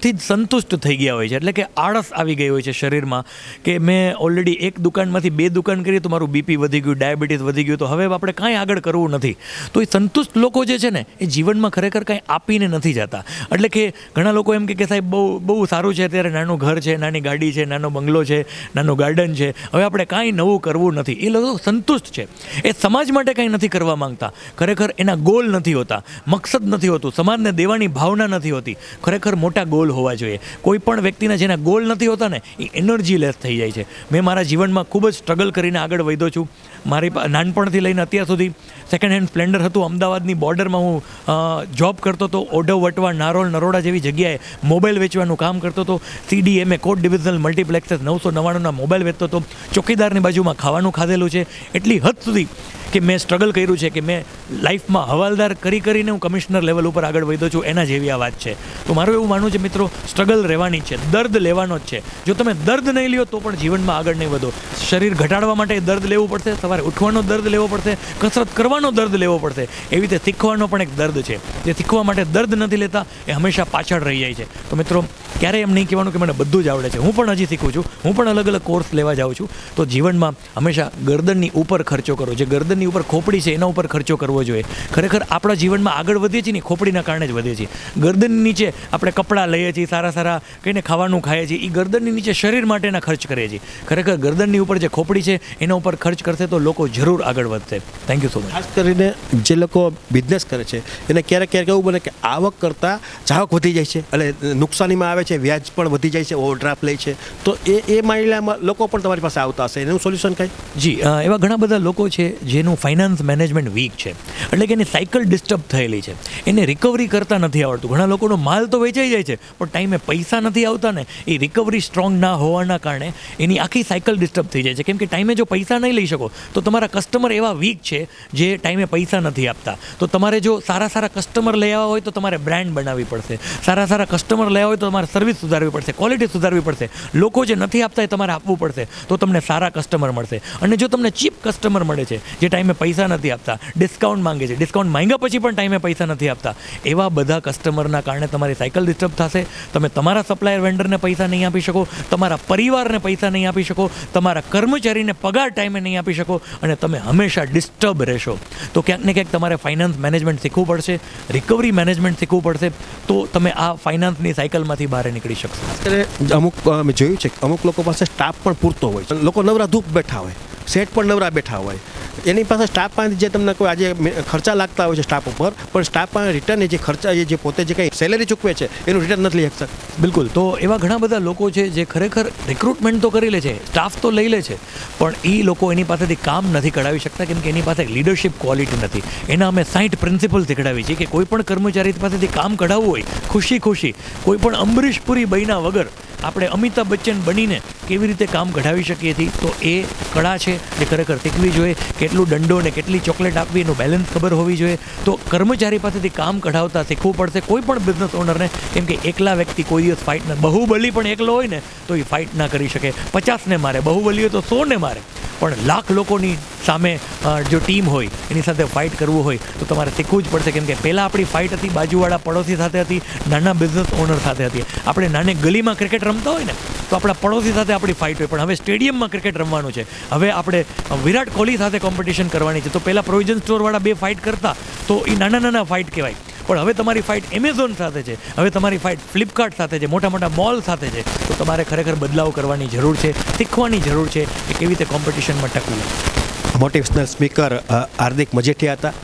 સંતુષ્ટ થઈ ગયા હોય છે, એટલે કે આળસ આવી ગઈ હોય છે શરીરમાં કે મેં ઓલરેડી એક દુકાનમાંથી 2 દુકાન કરી તો મારું બીપી વધી ગયું, ડાયાબિટીસ વધી ગયું, તો હવે આપણે કાંઈ આગળ કરવું નથી. તો એ સંતુષ્ટ લોકો જે છે ને એ જીવનમાં ખરેખર કાંઈ આપીને નથી જતા. એટલે કે ઘણા લોકો એમ કે સાહેબ બહુ સારું છે, અત્યારે નાનું ઘર છે, નાની ગાડી છે, નાનો બંગલો છે, નાનું ગાર્ડન છે, હવે આપણે કાંઈ નવું કરવું નથી. એ લોકો સંતુષ્ટ છે, એ સમાજ માટે કાંઈ નથી કરવા માંગતા. ખરેખર એના ગોલ નથી હોતા, મકસદ નથી હોતું, સમાજને દેવાની ભાવના નથી હોતી. ખરેખર મોટા ગોલ હોવા જોઈએ. કોઈ પણ વ્યક્તિના જેના ગોલ નથી હોતા ને એ એનર્જી લેસ થઈ જાય છે. મેં મારા જીવનમાં ખૂબ જ સ્ટ્રગલ કરીને આગળ વધ્યો છું. મારી નાનપણથી લઈને અત્યાર સુધી સેકન્ડ હેન્ડ સ્પ્લેન્ડર હતું. અમદાવાદની બોર્ડરમાં હું જોબ કરતો હતો. ઓઢવ, વટવા, નારોલ, નરોડા જેવી જગ્યાએ મોબાઈલ વેચવાનું કામ કરતો હતો. CDMA કોટ ડિવિઝનલ મલ્ટીપ્લેક્સેસ 999ના મોબાઈલ વેચતો હતો. ચોકીદારની બાજુમાં ખાવાનું ખાધેલું છે. એટલી હદ સુધી કે મેં સ્ટ્રગલ કર્યું છે કે મેં લાઈફમાં હવાલદાર કરીને હું કમિશનર લેવલ ઉપર આગળ વધ્યો છું. એના જેવી આ વાત છે. તો મારું એવું માનવું છે મિત્રો, સ્ટ્રગલ રહેવાની છે, દર્દ લેવાનો જ છે. જો તમે દર્દ નહીં લ્યો તો પણ જીવનમાં આગળ નહીં વધો. શરીર ઘટાડવા માટે દર્દ લેવું પડશે, સવારે ઉઠવાનો દર્દ લેવો પડશે, કસરત કરવાનો દર્દ લેવો પડશે. એવી રીતે શીખવાનો પણ એક દર્દ છે. જે શીખવા માટે દર્દ નથી લેતા એ હંમેશા પાછળ રહી જાય છે. તો મિત્રો ક્યારેય એમ નહીં કહેવાનું કે મને બધું જ આવડે છે. હું પણ હજી શીખું છું, હું પણ અલગ અલગ કોર્સ લેવા જાઉં છું. તો જીવનમાં હંમેશા ગરદનની ઉપર ખર્ચો કરો. જે ગરદનની ઉપર ખોપડી છે એના ઉપર ખર્ચો કરવો જોઈએ. ખરેખર આપણા જીવનમાં આગળ વધીએ છીએ ને ખોપડીના કારણે જ વધીએ છીએ. ગરદનની નીચે આપણે કપડાં લઈએ છીએ, સારા કહીને ખાવાનું ખાઈએ છીએ, એ ગરદનની નીચે શરીર માટેના ખર્ચ કરીએ છીએ. ખરેખર ગરદનની ઉપર જે ખોપડી છે એના ઉપર ખર્ચ કરશે તો લોકો જરૂર આગળ વધશે. Thank you so much. ખાસ કરીને જે લોકો બિઝનેસ કરે છે એને ક્યારેક એવું બને કે આવક કરતાં જાવક વધી જાય છે, એટલે નુકસાનીમાં આવે છે, વ્યાજ પણ વધી જાય છે, ઓવરડ્રાફ્ટ લે છે. તો એ મામલામાં લોકો પણ તમારી પાસે આવતા હશે, એનું સોલ્યુશન કાંઈ? જી, એવા ઘણા બધા લોકો છે જેનું ફાઇનાન્સ મેનેજમેન્ટ વીક છે, એટલે કે એની સાયકલ ડિસ્ટર્બ થયેલી છે, એને રિકવરી કરતા નથી આવડતું. ઘણા લોકોનો માલ તો વેચાઈ જાય છે પણ ટાઈમે પૈસા નથી આવતા ને એ રિકવરી સ્ટ્રોંગ ના હોવાના કારણે એની આખી સાયકલ ડિસ્ટર્બ થઈ જાય છે. કેમ કે ટાઈમે જો પૈસા નહીં લઈ શકો તો તમારા કસ્ટમર એવા વીક છે જે ટાઈમે પૈસા નથી આપતા. તો તમારે જો સારા કસ્ટમર લઈ આવવા હોય તો તમારે બ્રાન્ડ બનાવવી પડશે. સારા કસ્ટમર લઈ હોય તો તમારે સર્વિસ સુધારવી પડશે, ક્વોલિટી સુધારવી પડશે. લોકો જે નથી આપતા એ તમારે આપવું પડશે તો તમને સારા કસ્ટમર મળશે. અને જો તમને ચીપ કસ્ટમર મળે છે જે ટાઈમે પૈસા નથી આપતા, ડિસ્કાઉન્ટ માંગે છે, ડિસ્કાઉન્ટ માંગ્યા પછી પણ ટાઈમે પૈસા નથી આપતા, એવા બધા કસ્ટમરના કારણે તમારી સાયકલ ડિસ્ટર્બ થશે. તમે તમારા સપ્લાયર વેન્ડરને પૈસા નહીં આપી શકો, તમારા પરિવારને પૈસા નહીં આપી શકો, તમારા કર્મચારીને પગાર ટાઈમે નહીં આપી શકો અને તમે હંમેશા ડિસ્ટર્બ રહેશો. તો ક્યાંક ને ક્યાંક તમારે ફાઇનાન્સ મેનેજમેન્ટ શીખવું પડશે, રિકવરી મેનેજમેન્ટ શીખવું પડશે, તો તમે આ ફાઇનાન્સની સાયકલમાંથી બહાર નીકળી શકશો. અત્યારે અમુક મેં જોયું છે કે અમુક લોકો પાસે સ્ટાફ પણ પૂરતો હોય છે, લોકો નવરા ધૂપ બેઠા હોય, સેટ પણ નવરા બેઠા હોય, એની પાસે સ્ટાફ પાસે જે તમને કોઈ આજે ખર્ચા લાગતા હોય છે સ્ટાફ ઉપર, પણ સ્ટાફ પાસે રિટર્ન જે ખર્ચા જે પોતે જે કંઈ સેલેરી ચૂકવે છે એનું રિટર્ન નથી લઈ શકતા. બિલકુલ. તો એવા ઘણા બધા લોકો છે જે ખરેખર રિક્રુટમેન્ટ તો કરી લે છે, સ્ટાફ તો લઈ લે છે, પણ એ લોકો એની પાસેથી કામ નથી કઢાવી શકતા કેમ કે એની પાસે લીડરશિપ ક્વોલિટી નથી. એના અમે 60 પ્રિન્સિપલ શીખડાવી છે કે કોઈ પણ કર્મચારી પાસેથી કામ કઢાવવું હોય ખુશી કોઈ પણ અમરીશ પુરી બન્યા વગર આપણે અમિતાભ બચ્ચન બનીને કેવી રીતે કામ કઢાવી શકીએ છીએ, તો એ કળા છે જે ખરેખર શીખવી જોઈએ. કેટલું દંડો ને કેટલી ચોકલેટ આપવી એનું બેલેન્સ ખબર હોવી જોઈએ. તો કર્મચારી પાસેથી કામ કઢાવતા શીખવું પડશે કોઈ પણ બિઝનેસ ઓનરને, કેમ કે એકલા વ્યક્તિ કોઈ દિવસ ફાઇટ ના, બાહુબલી પણ એકલો હોય ને તો એ ફાઇટ ના કરી શકે. 50ને મારે, બાહુબલી હોય તો 100ને મારે, પણ લાખ લોકોની સામે જો ટીમ હોય એની સાથે ફાઇટ કરવું હોય તો તમારે શીખવું જ પડશે. કેમ કે પહેલાં આપણી ફાઇટ હતી બાજુવાળા પડોશી સાથે હતી, નાના બિઝનેસ ઓનર સાથે હતી. આપણે નાની ગલીમાં ક્રિકેટ રમતા હોય ને તો આપણા પડોશી સાથે આપણી ફાઇટ હોય, પણ હવે સ્ટેડિયમમાં ક્રિકેટ રમવાનું છે. હવે આપણે વિરાટ કોહલી સાથે કોમ્પિટિશન કરવાની છે. તો પહેલાં પ્રોવિઝન સ્ટોરવાળા 2 ફાઇટ કરતા તો એ નાના ફાઇટ કહેવાય, પણ હવે તમારી ફાઇટ એમેઝોન સાથે છે, હવે તમારી ફાઇટ ફ્લિપકાર્ટ સાથે છે, મોટા મોલ સાથે છે. તો તમારે ખરેખર બદલાવ કરવાની જરૂર છે, શીખવાની જરૂર છે કે કેવી રીતે કોમ્પિટિશનમાં ટકવું. મોટિવેશનલ સ્પીકર હાર્દિક મજેઠિયા હતા.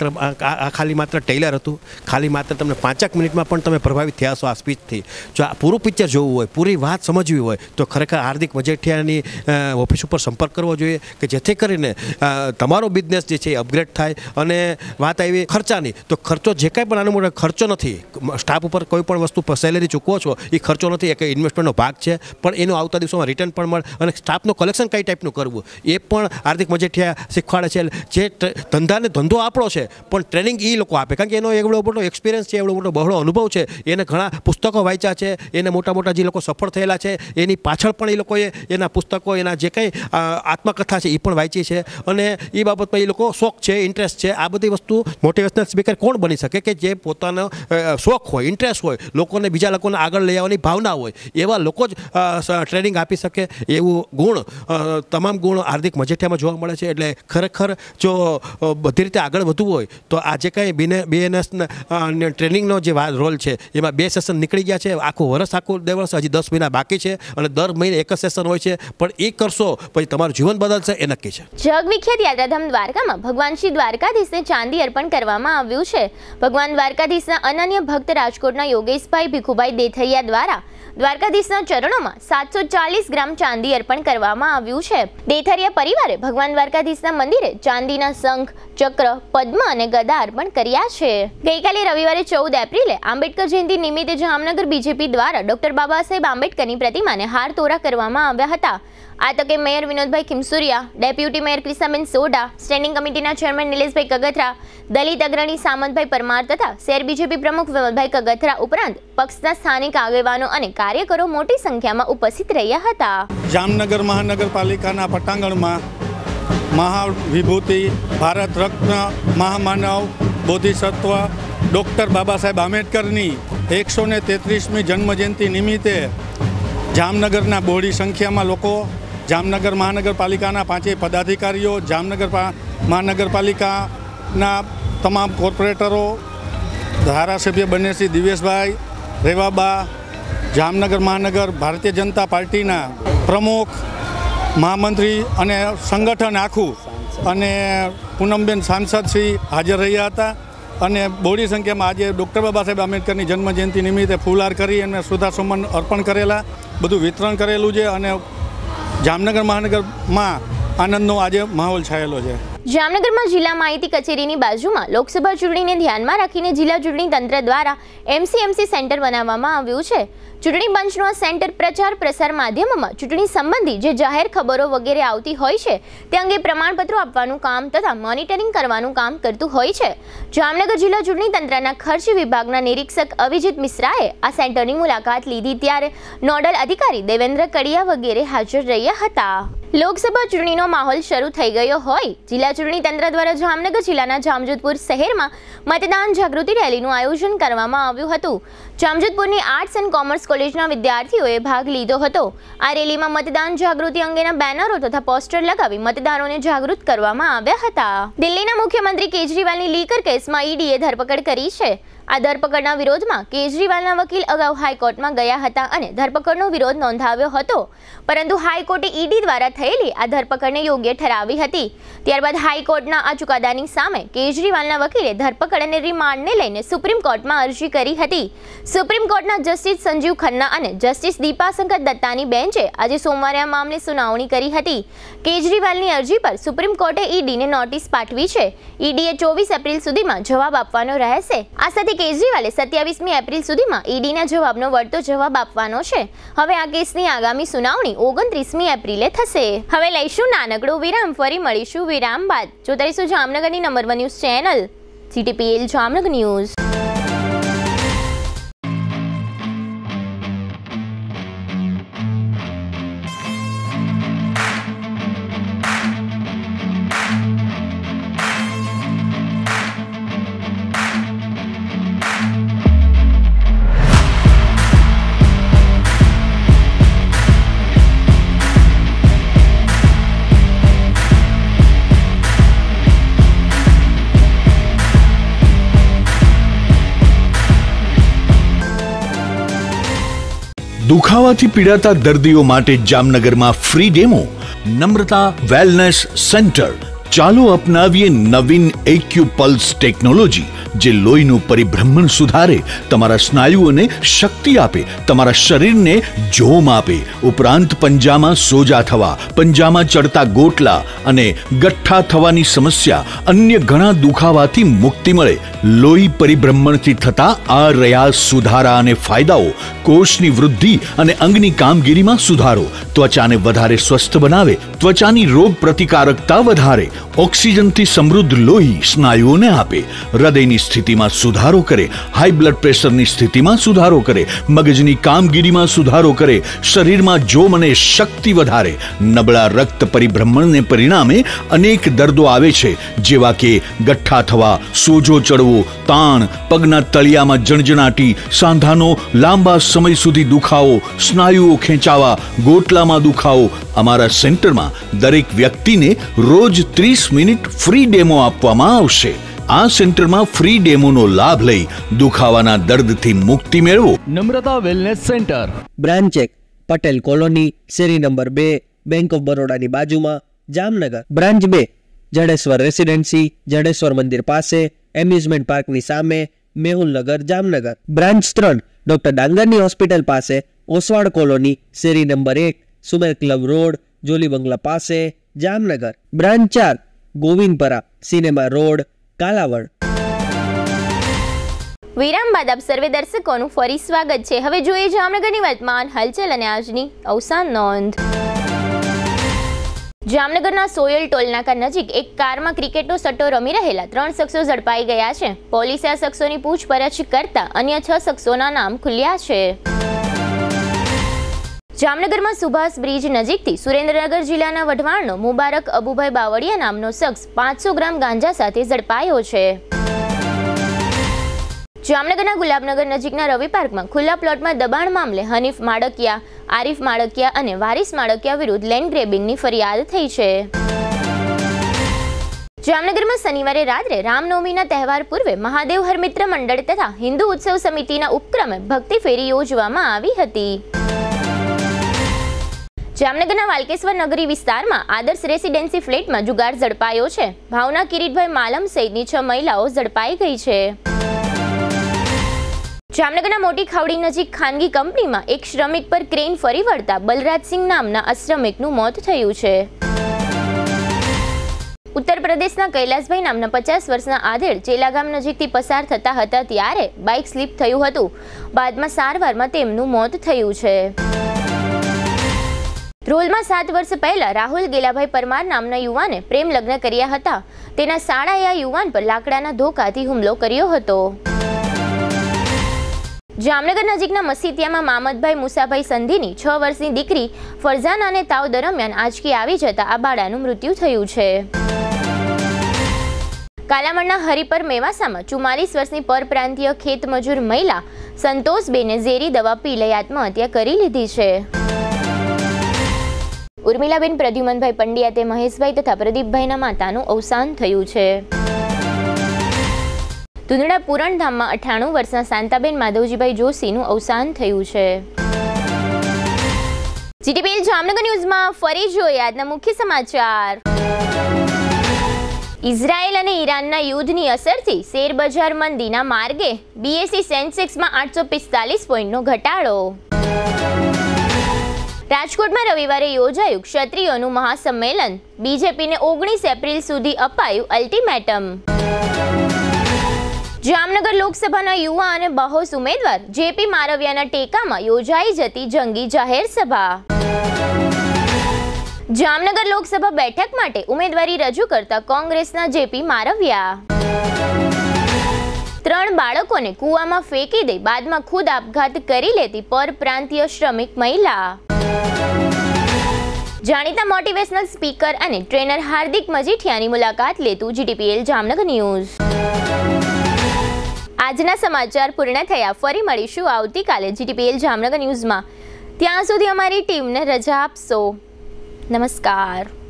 આ ખાલી માત્ર ટેલર હતું, ખાલી માત્ર તમને 5 મિનિટમાં પણ તમે પ્રભાવિત થયા છો આ સ્પીચથી. જો આ પૂરું પિક્ચર જોવું હોય, પૂરી વાત સમજવી હોય તો ખરેખર હાર્દિક મજેઠિયાની ઓફિસ ઉપર સંપર્ક કરવો જોઈએ કે જેથી કરીને તમારો બિઝનેસ જે છે એ અપગ્રેડ થાય. અને વાત આવી ખર્ચાની, તો ખર્ચો જે કાંઈ પણ આનો મોટો ખર્ચો નથી. સ્ટાફ ઉપર કોઈ પણ વસ્તુ સેલેરી ચૂકવો છો એ ખર્ચો નથી, એક ઇન્વેસ્ટમેન્ટનો ભાગ છે, પણ એનું આવતા દિવસોમાં રિટર્ન પણ મળે. અને સ્ટાફનું કલેક્શન કઈ ટાઈપનું કરવું એ પણ હાર્દિક મજેઠિયા શીખવાડે છે. જે ધંધાને ધંધો આપણો છે પણ ટ્રેનિંગ એ લોકો આપે, કારણ કે એનો એવડો મોટો એક્સપિરિયન્સ છે, એવડો મોટો બહોળો અનુભવ છે. એને ઘણા પુસ્તકો વાંચ્યા છે, એને મોટા મોટા જે લોકો સફળ થયેલા છે એની પાછળ પણ એ લોકોએ એના પુસ્તકો, એના જે કંઈ આત્મકથા છે એ પણ વાંચી છે. અને એ બાબતમાં એ લોકો શોખ છે, ઇન્ટરેસ્ટ છે. આ બધી વસ્તુ મોટિવેશનલ સ્પીકર કોણ બની શકે કે જે પોતાનો શોખ હોય, ઇન્ટરેસ્ટ હોય, લોકોને બીજા લોકોને આગળ લઈ આવવાની ભાવના હોય, એવા લોકો જ ટ્રેનિંગ આપી શકે. એવું ગુણ, તમામ ગુણ હાર્દિક મજેઠિયામાં જોવા મળે છે. એટલે ખરેખર જો બધી રીતે આગળ વધવું હોય તો આ જે કંઈ BNS ટ્રેનિંગનો જે રોલ છે એમાં 2 સેશન નીકળી ગયા છે. આખું વર્ષ, આખું 2 વર્ષ, હજી 10 મહિના બાકી છે અને દર મહિને એક જ સેશન હોય છે. પણ એ કરશો પછી તમારું જીવન બદલશે, એ નક્કી છે. જગ વિખ્યાત યાત્રાધામ દ્વારકામાં ભગવાન શ્રી દ્વારકાધીશને ચાંદી અર્પણ કરવામાં આવ્યું છે. ભગવાન દ્વારકાધીશના અનન્ય ભક્ત રાજકોટના યોગેશભાઈ ભીખુભાઈ દેથરિયા દ્વારા દ્વારકાધીશના ચરણોમાં 740 ગ્રામ ચાંદી અર્પણ કરવામાં આવ્યું છે. દેથરિયા પરિવારે ભગવાન દ્વારકાધીશના મંદિરે ચાંદીના શંખ, ચક્ર, પદ્મ અને ગદા અર્પણ કર્યા છે. ગઈકાલે રવિવારે 14 એપ્રિલે આંબેડકર જયંતિ નિમિત્તે જામનગર બીજેપી દ્વારા ડોક્ટર બાબા સાહેબ આંબેડકરની પ્રતિમાને હાર તોરા કરવામાં આવ્યા હતા. આ તકે mayor Vinodbhai Khimsuriya, deputy mayor Krisaben Sodha, standing કમિટીના ચેરમેન નિલેશભાઈ કગથરા, દલિત અગ્રણી સામંતભાઈ પરમાર તથા શહેર બીજેપી પ્રમુખ વિમલભાઈ કગથરા ઉપરાંત પક્ષના સ્થાનિક આગેવાનો અને કાર્યકરો મોટી સંખ્યામાં ઉપસ્થિત રહ્યા હતા. જામનગર મહાનગરપાલિકાના પટાંગણમાં મહાવિભૂતિ, ભારત રત્ન, મહામાનવ, બોધિસત્વ ડૉક્ટર બાબા સાહેબ આંબેડકરની 133મી જન્મજયંતિ નિમિત્તે જામનગરના બહોળી સંખ્યામાં લોકો, જામનગર મહાનગરપાલિકાના 5 પદાધિકારીઓ, જામનગર મહાનગરપાલિકાના તમામ કોર્પોરેટરો, ધારાસભ્ય બંને શ્રી દિવેશભાઈ, રેવાબા, જામનગર મહાનગર ભારતીય જનતા પાર્ટીના પ્રમુખ, મહામંત્રી અને સંગઠન આખું અને પૂનમબેન સાંસદ શ્રી હાજર રહ્યા હતા. અને બહોળી સંખ્યામાં આજે ડૉક્ટર બાબા સાહેબ આંબેડકરની જન્મજયંતિ નિમિત્તે ફૂલહાર કરી અને શ્રદ્ધાસુમન અર્પણ કરેલા, બધું વિતરણ કરેલું છે. અને જામનગર મહાનગરમાં આનંદનો આજે માહોલ છાયેલો છે. જામનગરમાં જિલ્લા માહિતી કચેરીની બાજુમાં લોકસભા ચૂંટણીને ધ્યાનમાં રાખીને જિલ્લા ચૂંટણી તંત્ર દ્વારા MCMC સેન્ટર બનાવવામાં આવ્યું છે. ચૂંટણી પંચનું આ સેન્ટર પ્રચાર પ્રસાર માધ્યમોમાં ચૂંટણી સંબંધી જે જાહેર ખબરો વગેરે આવતી હોય છે તે અંગે પ્રમાણપત્રો આપવાનું કામ તથા મોનિટરિંગ કરવાનું કામ કરતું હોય છે. જામનગર જિલ્લા ચૂંટણી તંત્રના ખર્ચ વિભાગના નિરીક્ષક અવિજીત મિશ્રાએ આ સેન્ટરની મુલાકાત લીધી ત્યારે નોડલ અધિકારી દેવેન્દ્ર કડિયા વગેરે હાજર રહ્યા હતા. લોકસભા ચૂંટણીનો માહોલ શરૂ થઈ ગયો હોય જિલ્લા ચૂંટણી તંત્ર દ્વારા જામનગર જિલ્લાના જામજોધપુર શહેરમાં મતદાન જાગૃતિ રેલીનું આયોજન કરવામાં આવ્યું હતું. જામજોધપુરની આર્ટ્સ એન્ડ કોમર્સ કોલેજના વિદ્યાર્થીઓએ ભાગ લીધો હતો. આ રેલીમાં મતદાન જાગૃતિ અંગેના બેનરો તથા પોસ્ટર લગાવી મતદારોને જાગૃત કરવામાં આવ્યા હતા. દિલ્હીના મુખ્યમંત્રી કેજરીવાલની લીકર કેસમાં ઈડીએ ધરપકડ કરી છે. આ ધરપકડના વિરોધમાં કેજરીવાલના વકીલ અગાઉ હાઈકોર્ટમાં ગયા હતા અને ધરપકડનો વિરોધ નોંધાવ્યો હતો, પરંતુ હાઈકોર્ટે ઈડી દ્વારા થયેલી આ ધરપકડને યોગ્ય ઠરાવી હતી. ત્યારબાદ હાઈકોર્ટના આ ચુકાદાની સામે કેજરીવાલના વકીલે ધરપકડ અને રિમાન્ડને લઈને સુપ્રીમ કોર્ટમાં અરજી કરી હતી. સુપ્રીમ કોર્ટના જસ્ટિસ સંજીવ ખન્ના અને જસ્ટિસ દીપાશંકર દત્તાની બેન્ચે આજે સોમવારે આ મામલે સુનાવણી કરી હતી. કેજરીવાલની અરજી પર સુપ્રીમ કોર્ટે ઈડીને નોટિસ પાઠવી છે. ઈડીએ 24 એપ્રિલ સુધીમાં જવાબ આપવાનો રહેશે. આ સાથે કેજરીવાલે 27મી એપ્રિલ સુધીમાં ઈડીના જવાબનો વળતો જવાબ આપવાનો છે. હવે આ કેસની આગામી સુનાવણી 29મી એપ્રિલે થશે. હવે લઈશું નાનકડો વિરામ, ફરી મળીશું વિરામ બાદ. જોતા રહીશું જામનગરની number 1 news channel CTPL Jamnagar news. દુખાવાથી પીડાતા દર્દીઓ માટે જામનગરમાં free demo. Namrata wellness centre, ચાલો અપનાવીએ નવીન એક્યુ પલ્સ ટેકનોલોજી, જે લોહીનું પરિભ્રમણ સુધારે, તમારા સ્નાયુઓને શક્તિ આપે, તમારા શરીરને જોમ આપે, ઉપરાંત પંજામાં સોજા થવા, પંજામાં ચડતા ગોટલા અને ગઠ્ઠા થવાની સમસ્યા, અન્ય ઘણા દુખાવાથી મુક્તિ મળે. લોહી પરિભ્રમણથી થતા આ રહ્યા સુધારા અને ફાયદાઓ: કોષની વૃદ્ધિ અને અંગની કામગીરીમાં સુધારો, ત્વચાને વધારે સ્વસ્થ બનાવે, ત્વચાની રોગ પ્રતિકારકતા વધારે, ઓક્સિજનથી સમૃદ્ધ લોહી સ્નાયુઓને આપે, હૃદયની સ્થિતિમાં સુધારો કરે, હાઈ બ્લડ પ્રેશરની સ્થિતિમાં સુધારો કરે, મગજની કામગીરીમાં સુધારો કરે, શરીરમાં જોમ અને શક્તિ વધારે. નબળા રક્ત પરિભ્રમણને પરિણામે અનેક દર્દો આવે છે, જેવા કે ગઠ્ઠા થવા, સોજો ચડવો, તાણ, પગના તળિયામાં જણજણાટી, સાંધાનો લાંબા સમય સુધી દુખાવો, સ્નાયુઓ ખેંચાવા, ગોટલામાં દુખાવો. અમારા સેન્ટરમાં દરેક વ્યક્તિને રોજ 30 મિનિટ ફ્રી ડેમો આપવામાં આવશે. આ સેન્ટરમાં ફ્રી ડેમોનો લાભ લઈ દુખાવાના દર્દથી મુક્તિ મેળવો. Namrata wellness centre, branch 1, Patel colony, શેરી નંબર 2, બેંક ઓફ બરોડાની બાજુમાં, જામનગર. બ્રાન્ચ 2, જડેશ્વર રેસિડેન્સી, જડેશ્વર મંદિર પાસે, એમ્યુઝમેન્ટ પાર્કની સામે, મેહુલનગર, જામનગર. બ્રાન્ચ 3, ડોક્ટર ડાંગરની હોસ્પિટલ પાસે, ઓસવાડ કોલોની, શેરી number 1, Sumer club road, Jolly Bangla પાસે, Jamnagar. Branch 4, Govindpara, cinema road, Kalavad. વિરામ બાદ આપ સર્વે દર્શકોનું ફરી સ્વાગત છે. હવે જોઈએ જામનગરની વર્તમાન હલચલ અને આજની અવસાન નોંધ. જામનગરના સોયલ ટોલનાકા નજીક એક કારમાં ક્રિકેટનો સટ્ટો રમી રહેલા 3 શખ્સો ઝડપાઈ ગયા છે. પોલીસે આ શખ્સોની પૂછપરછ કરતા અન્ય 6 શખ્સોના નામ ખુલ્યા છે. જામનગરમાં સુભાષ બ્રિજ નજીકથી સુરેન્દ્રનગર જિલ્લાના વઢવાણનો મુબારક અબુભાઈ બાવળિયા નામનો શખ્સ 500 ગ્રામ ગાંજા સાથે ઝડપાયો છે. જામનગરના ગુલાબનગર નજીકના રવિ પાર્કમાં ખુલ્લા પ્લોટમાં દબાણ મામલે હનીફ માળકિયા, આરિફ માળકિયા અને વારિસ માળકિયા વિરુદ્ધ લેન્ડ ગ્રેબિંગની ફરિયાદ થઈ છે. જામનગરમાં શનિવારે રાત્રે રામનવમીના તહેવાર પૂર્વે મહાદેવ હરમિત્ર મંડળ તથા હિન્દુ ઉત્સવ સમિતિના ઉપક્રમે ભક્તિ ફેરી યોજવામાં આવી હતી. જામનગરના વાલકેશ્વર નગરી વિસ્તારમાં આદર્શ રેસિડેન્સી ફ્લેટમાં જુગાર ઝડપાયો છે. ભાવના કિરીટભાઈ માલમ સહિતની 6 મહિલાઓ ઝડપાઈ ગઈ છે. જામનગરના મોટી ખાવડી નજીક ખાનગી કંપનીમાં એક શ્રમિક પર ક્રેન ફરી વળતા બલરાજસિંહ નામના આ શ્રમિકનું મોત થયું છે. ઉત્તર પ્રદેશના કૈલાસભાઈ નામના 50 વર્ષના આધેડ ચેલાગામ નજીકથી પસાર થતા હતા ત્યારે બાઇક સ્લીપ થયું હતું. બાદમાં સારવારમાં તેમનું મોત થયું છે. રોલમાં 7 વર્ષ પહેલા રાહુલ ગેલાભાઈ પરમાર નામના યુવાને પ્રેમ લગ્ન કર્યા હતા. તેના શાળાએ આ યુવાન પર લાકડાના ધોકાથી હુમલો કર્યો હતો. જામનગર નજીકના મસીતિયામાં મામદભાઈ મુસાભાઈ સંધીની 6 વર્ષની દીકરી ફરઝાનાને તાવ દરમિયાન આંચકી આવી જતા આ બાળાનું મૃત્યુ થયું છે. કાલામણના હરિપર મેવાસામાં 44 વર્ષની પરપ્રાંતીય ખેતમજૂર મહિલા સંતોષબેને ઝેરી દવા પી લઈ આત્મહત્યા કરી લીધી છે. ઉર્મિલાબેન પ્રદ્યુમનભાઈ પંડ્યા તે મહેશભાઈ તથા પ્રદીપભાઈના માતાનું અવસાન થયું છે. ધુંધળા પૂરણધામમાં 98 વર્ષના શાંતાબેન માધવજીભાઈ જોશીનું અવસાન થયું છે. જીટીપીએલ જામનગર ન્યૂઝમાં ફરી જોઈએ આજના મુખ્ય સમાચાર. ઇઝરાયેલ અને ઈરાનના યુદ્ધની અસરથી શેર બજાર મંદીના માર્ગે, બીએસઈ સેન્સેક્સમાં 845 પોઈન્ટનો ઘટાડો. રાજકોટમાં રવિવારે યોજાયું ક્ષત્રિયોનું મહાસંમેલન, બીજેપીને 19 એપ્રિલ સુધી અપાયું અલ્ટિમેટમ. જામનગર લોકસભાના યુવા અને બહોસ ઉમેદવાર જેપી મારવિયાના ટેકામાં યોજાઈ જતી જંગી જાહેર સભા. જામનગર લોકસભા બેઠક માટે ઉમેદવારી રજૂ કરતા કોંગ્રેસના જેપી મારવિયા. 3 બાળકોને કૂવામાં ફેંકી દઈ બાદમાં ખુદ આપઘાત કરી લેતી પરપ્રાંતીય શ્રમિક મહિલા. જાણીતા મોટિવેશનલ સ્પીકર અને ટ્રેનર હાર્દિક મજીઠિયાની મુલાકાત લેતું જીટીપીએલ જામનગર ન્યૂઝ. આજના સમાચાર પૂર્ણ થયા. ફરી મળીશું આવતીકાલે જીટીપીએલ જામનગર ન્યૂઝમાં. ત્યાં સુધી અમારી ટીમને રજા આપશો. નમસ્કાર.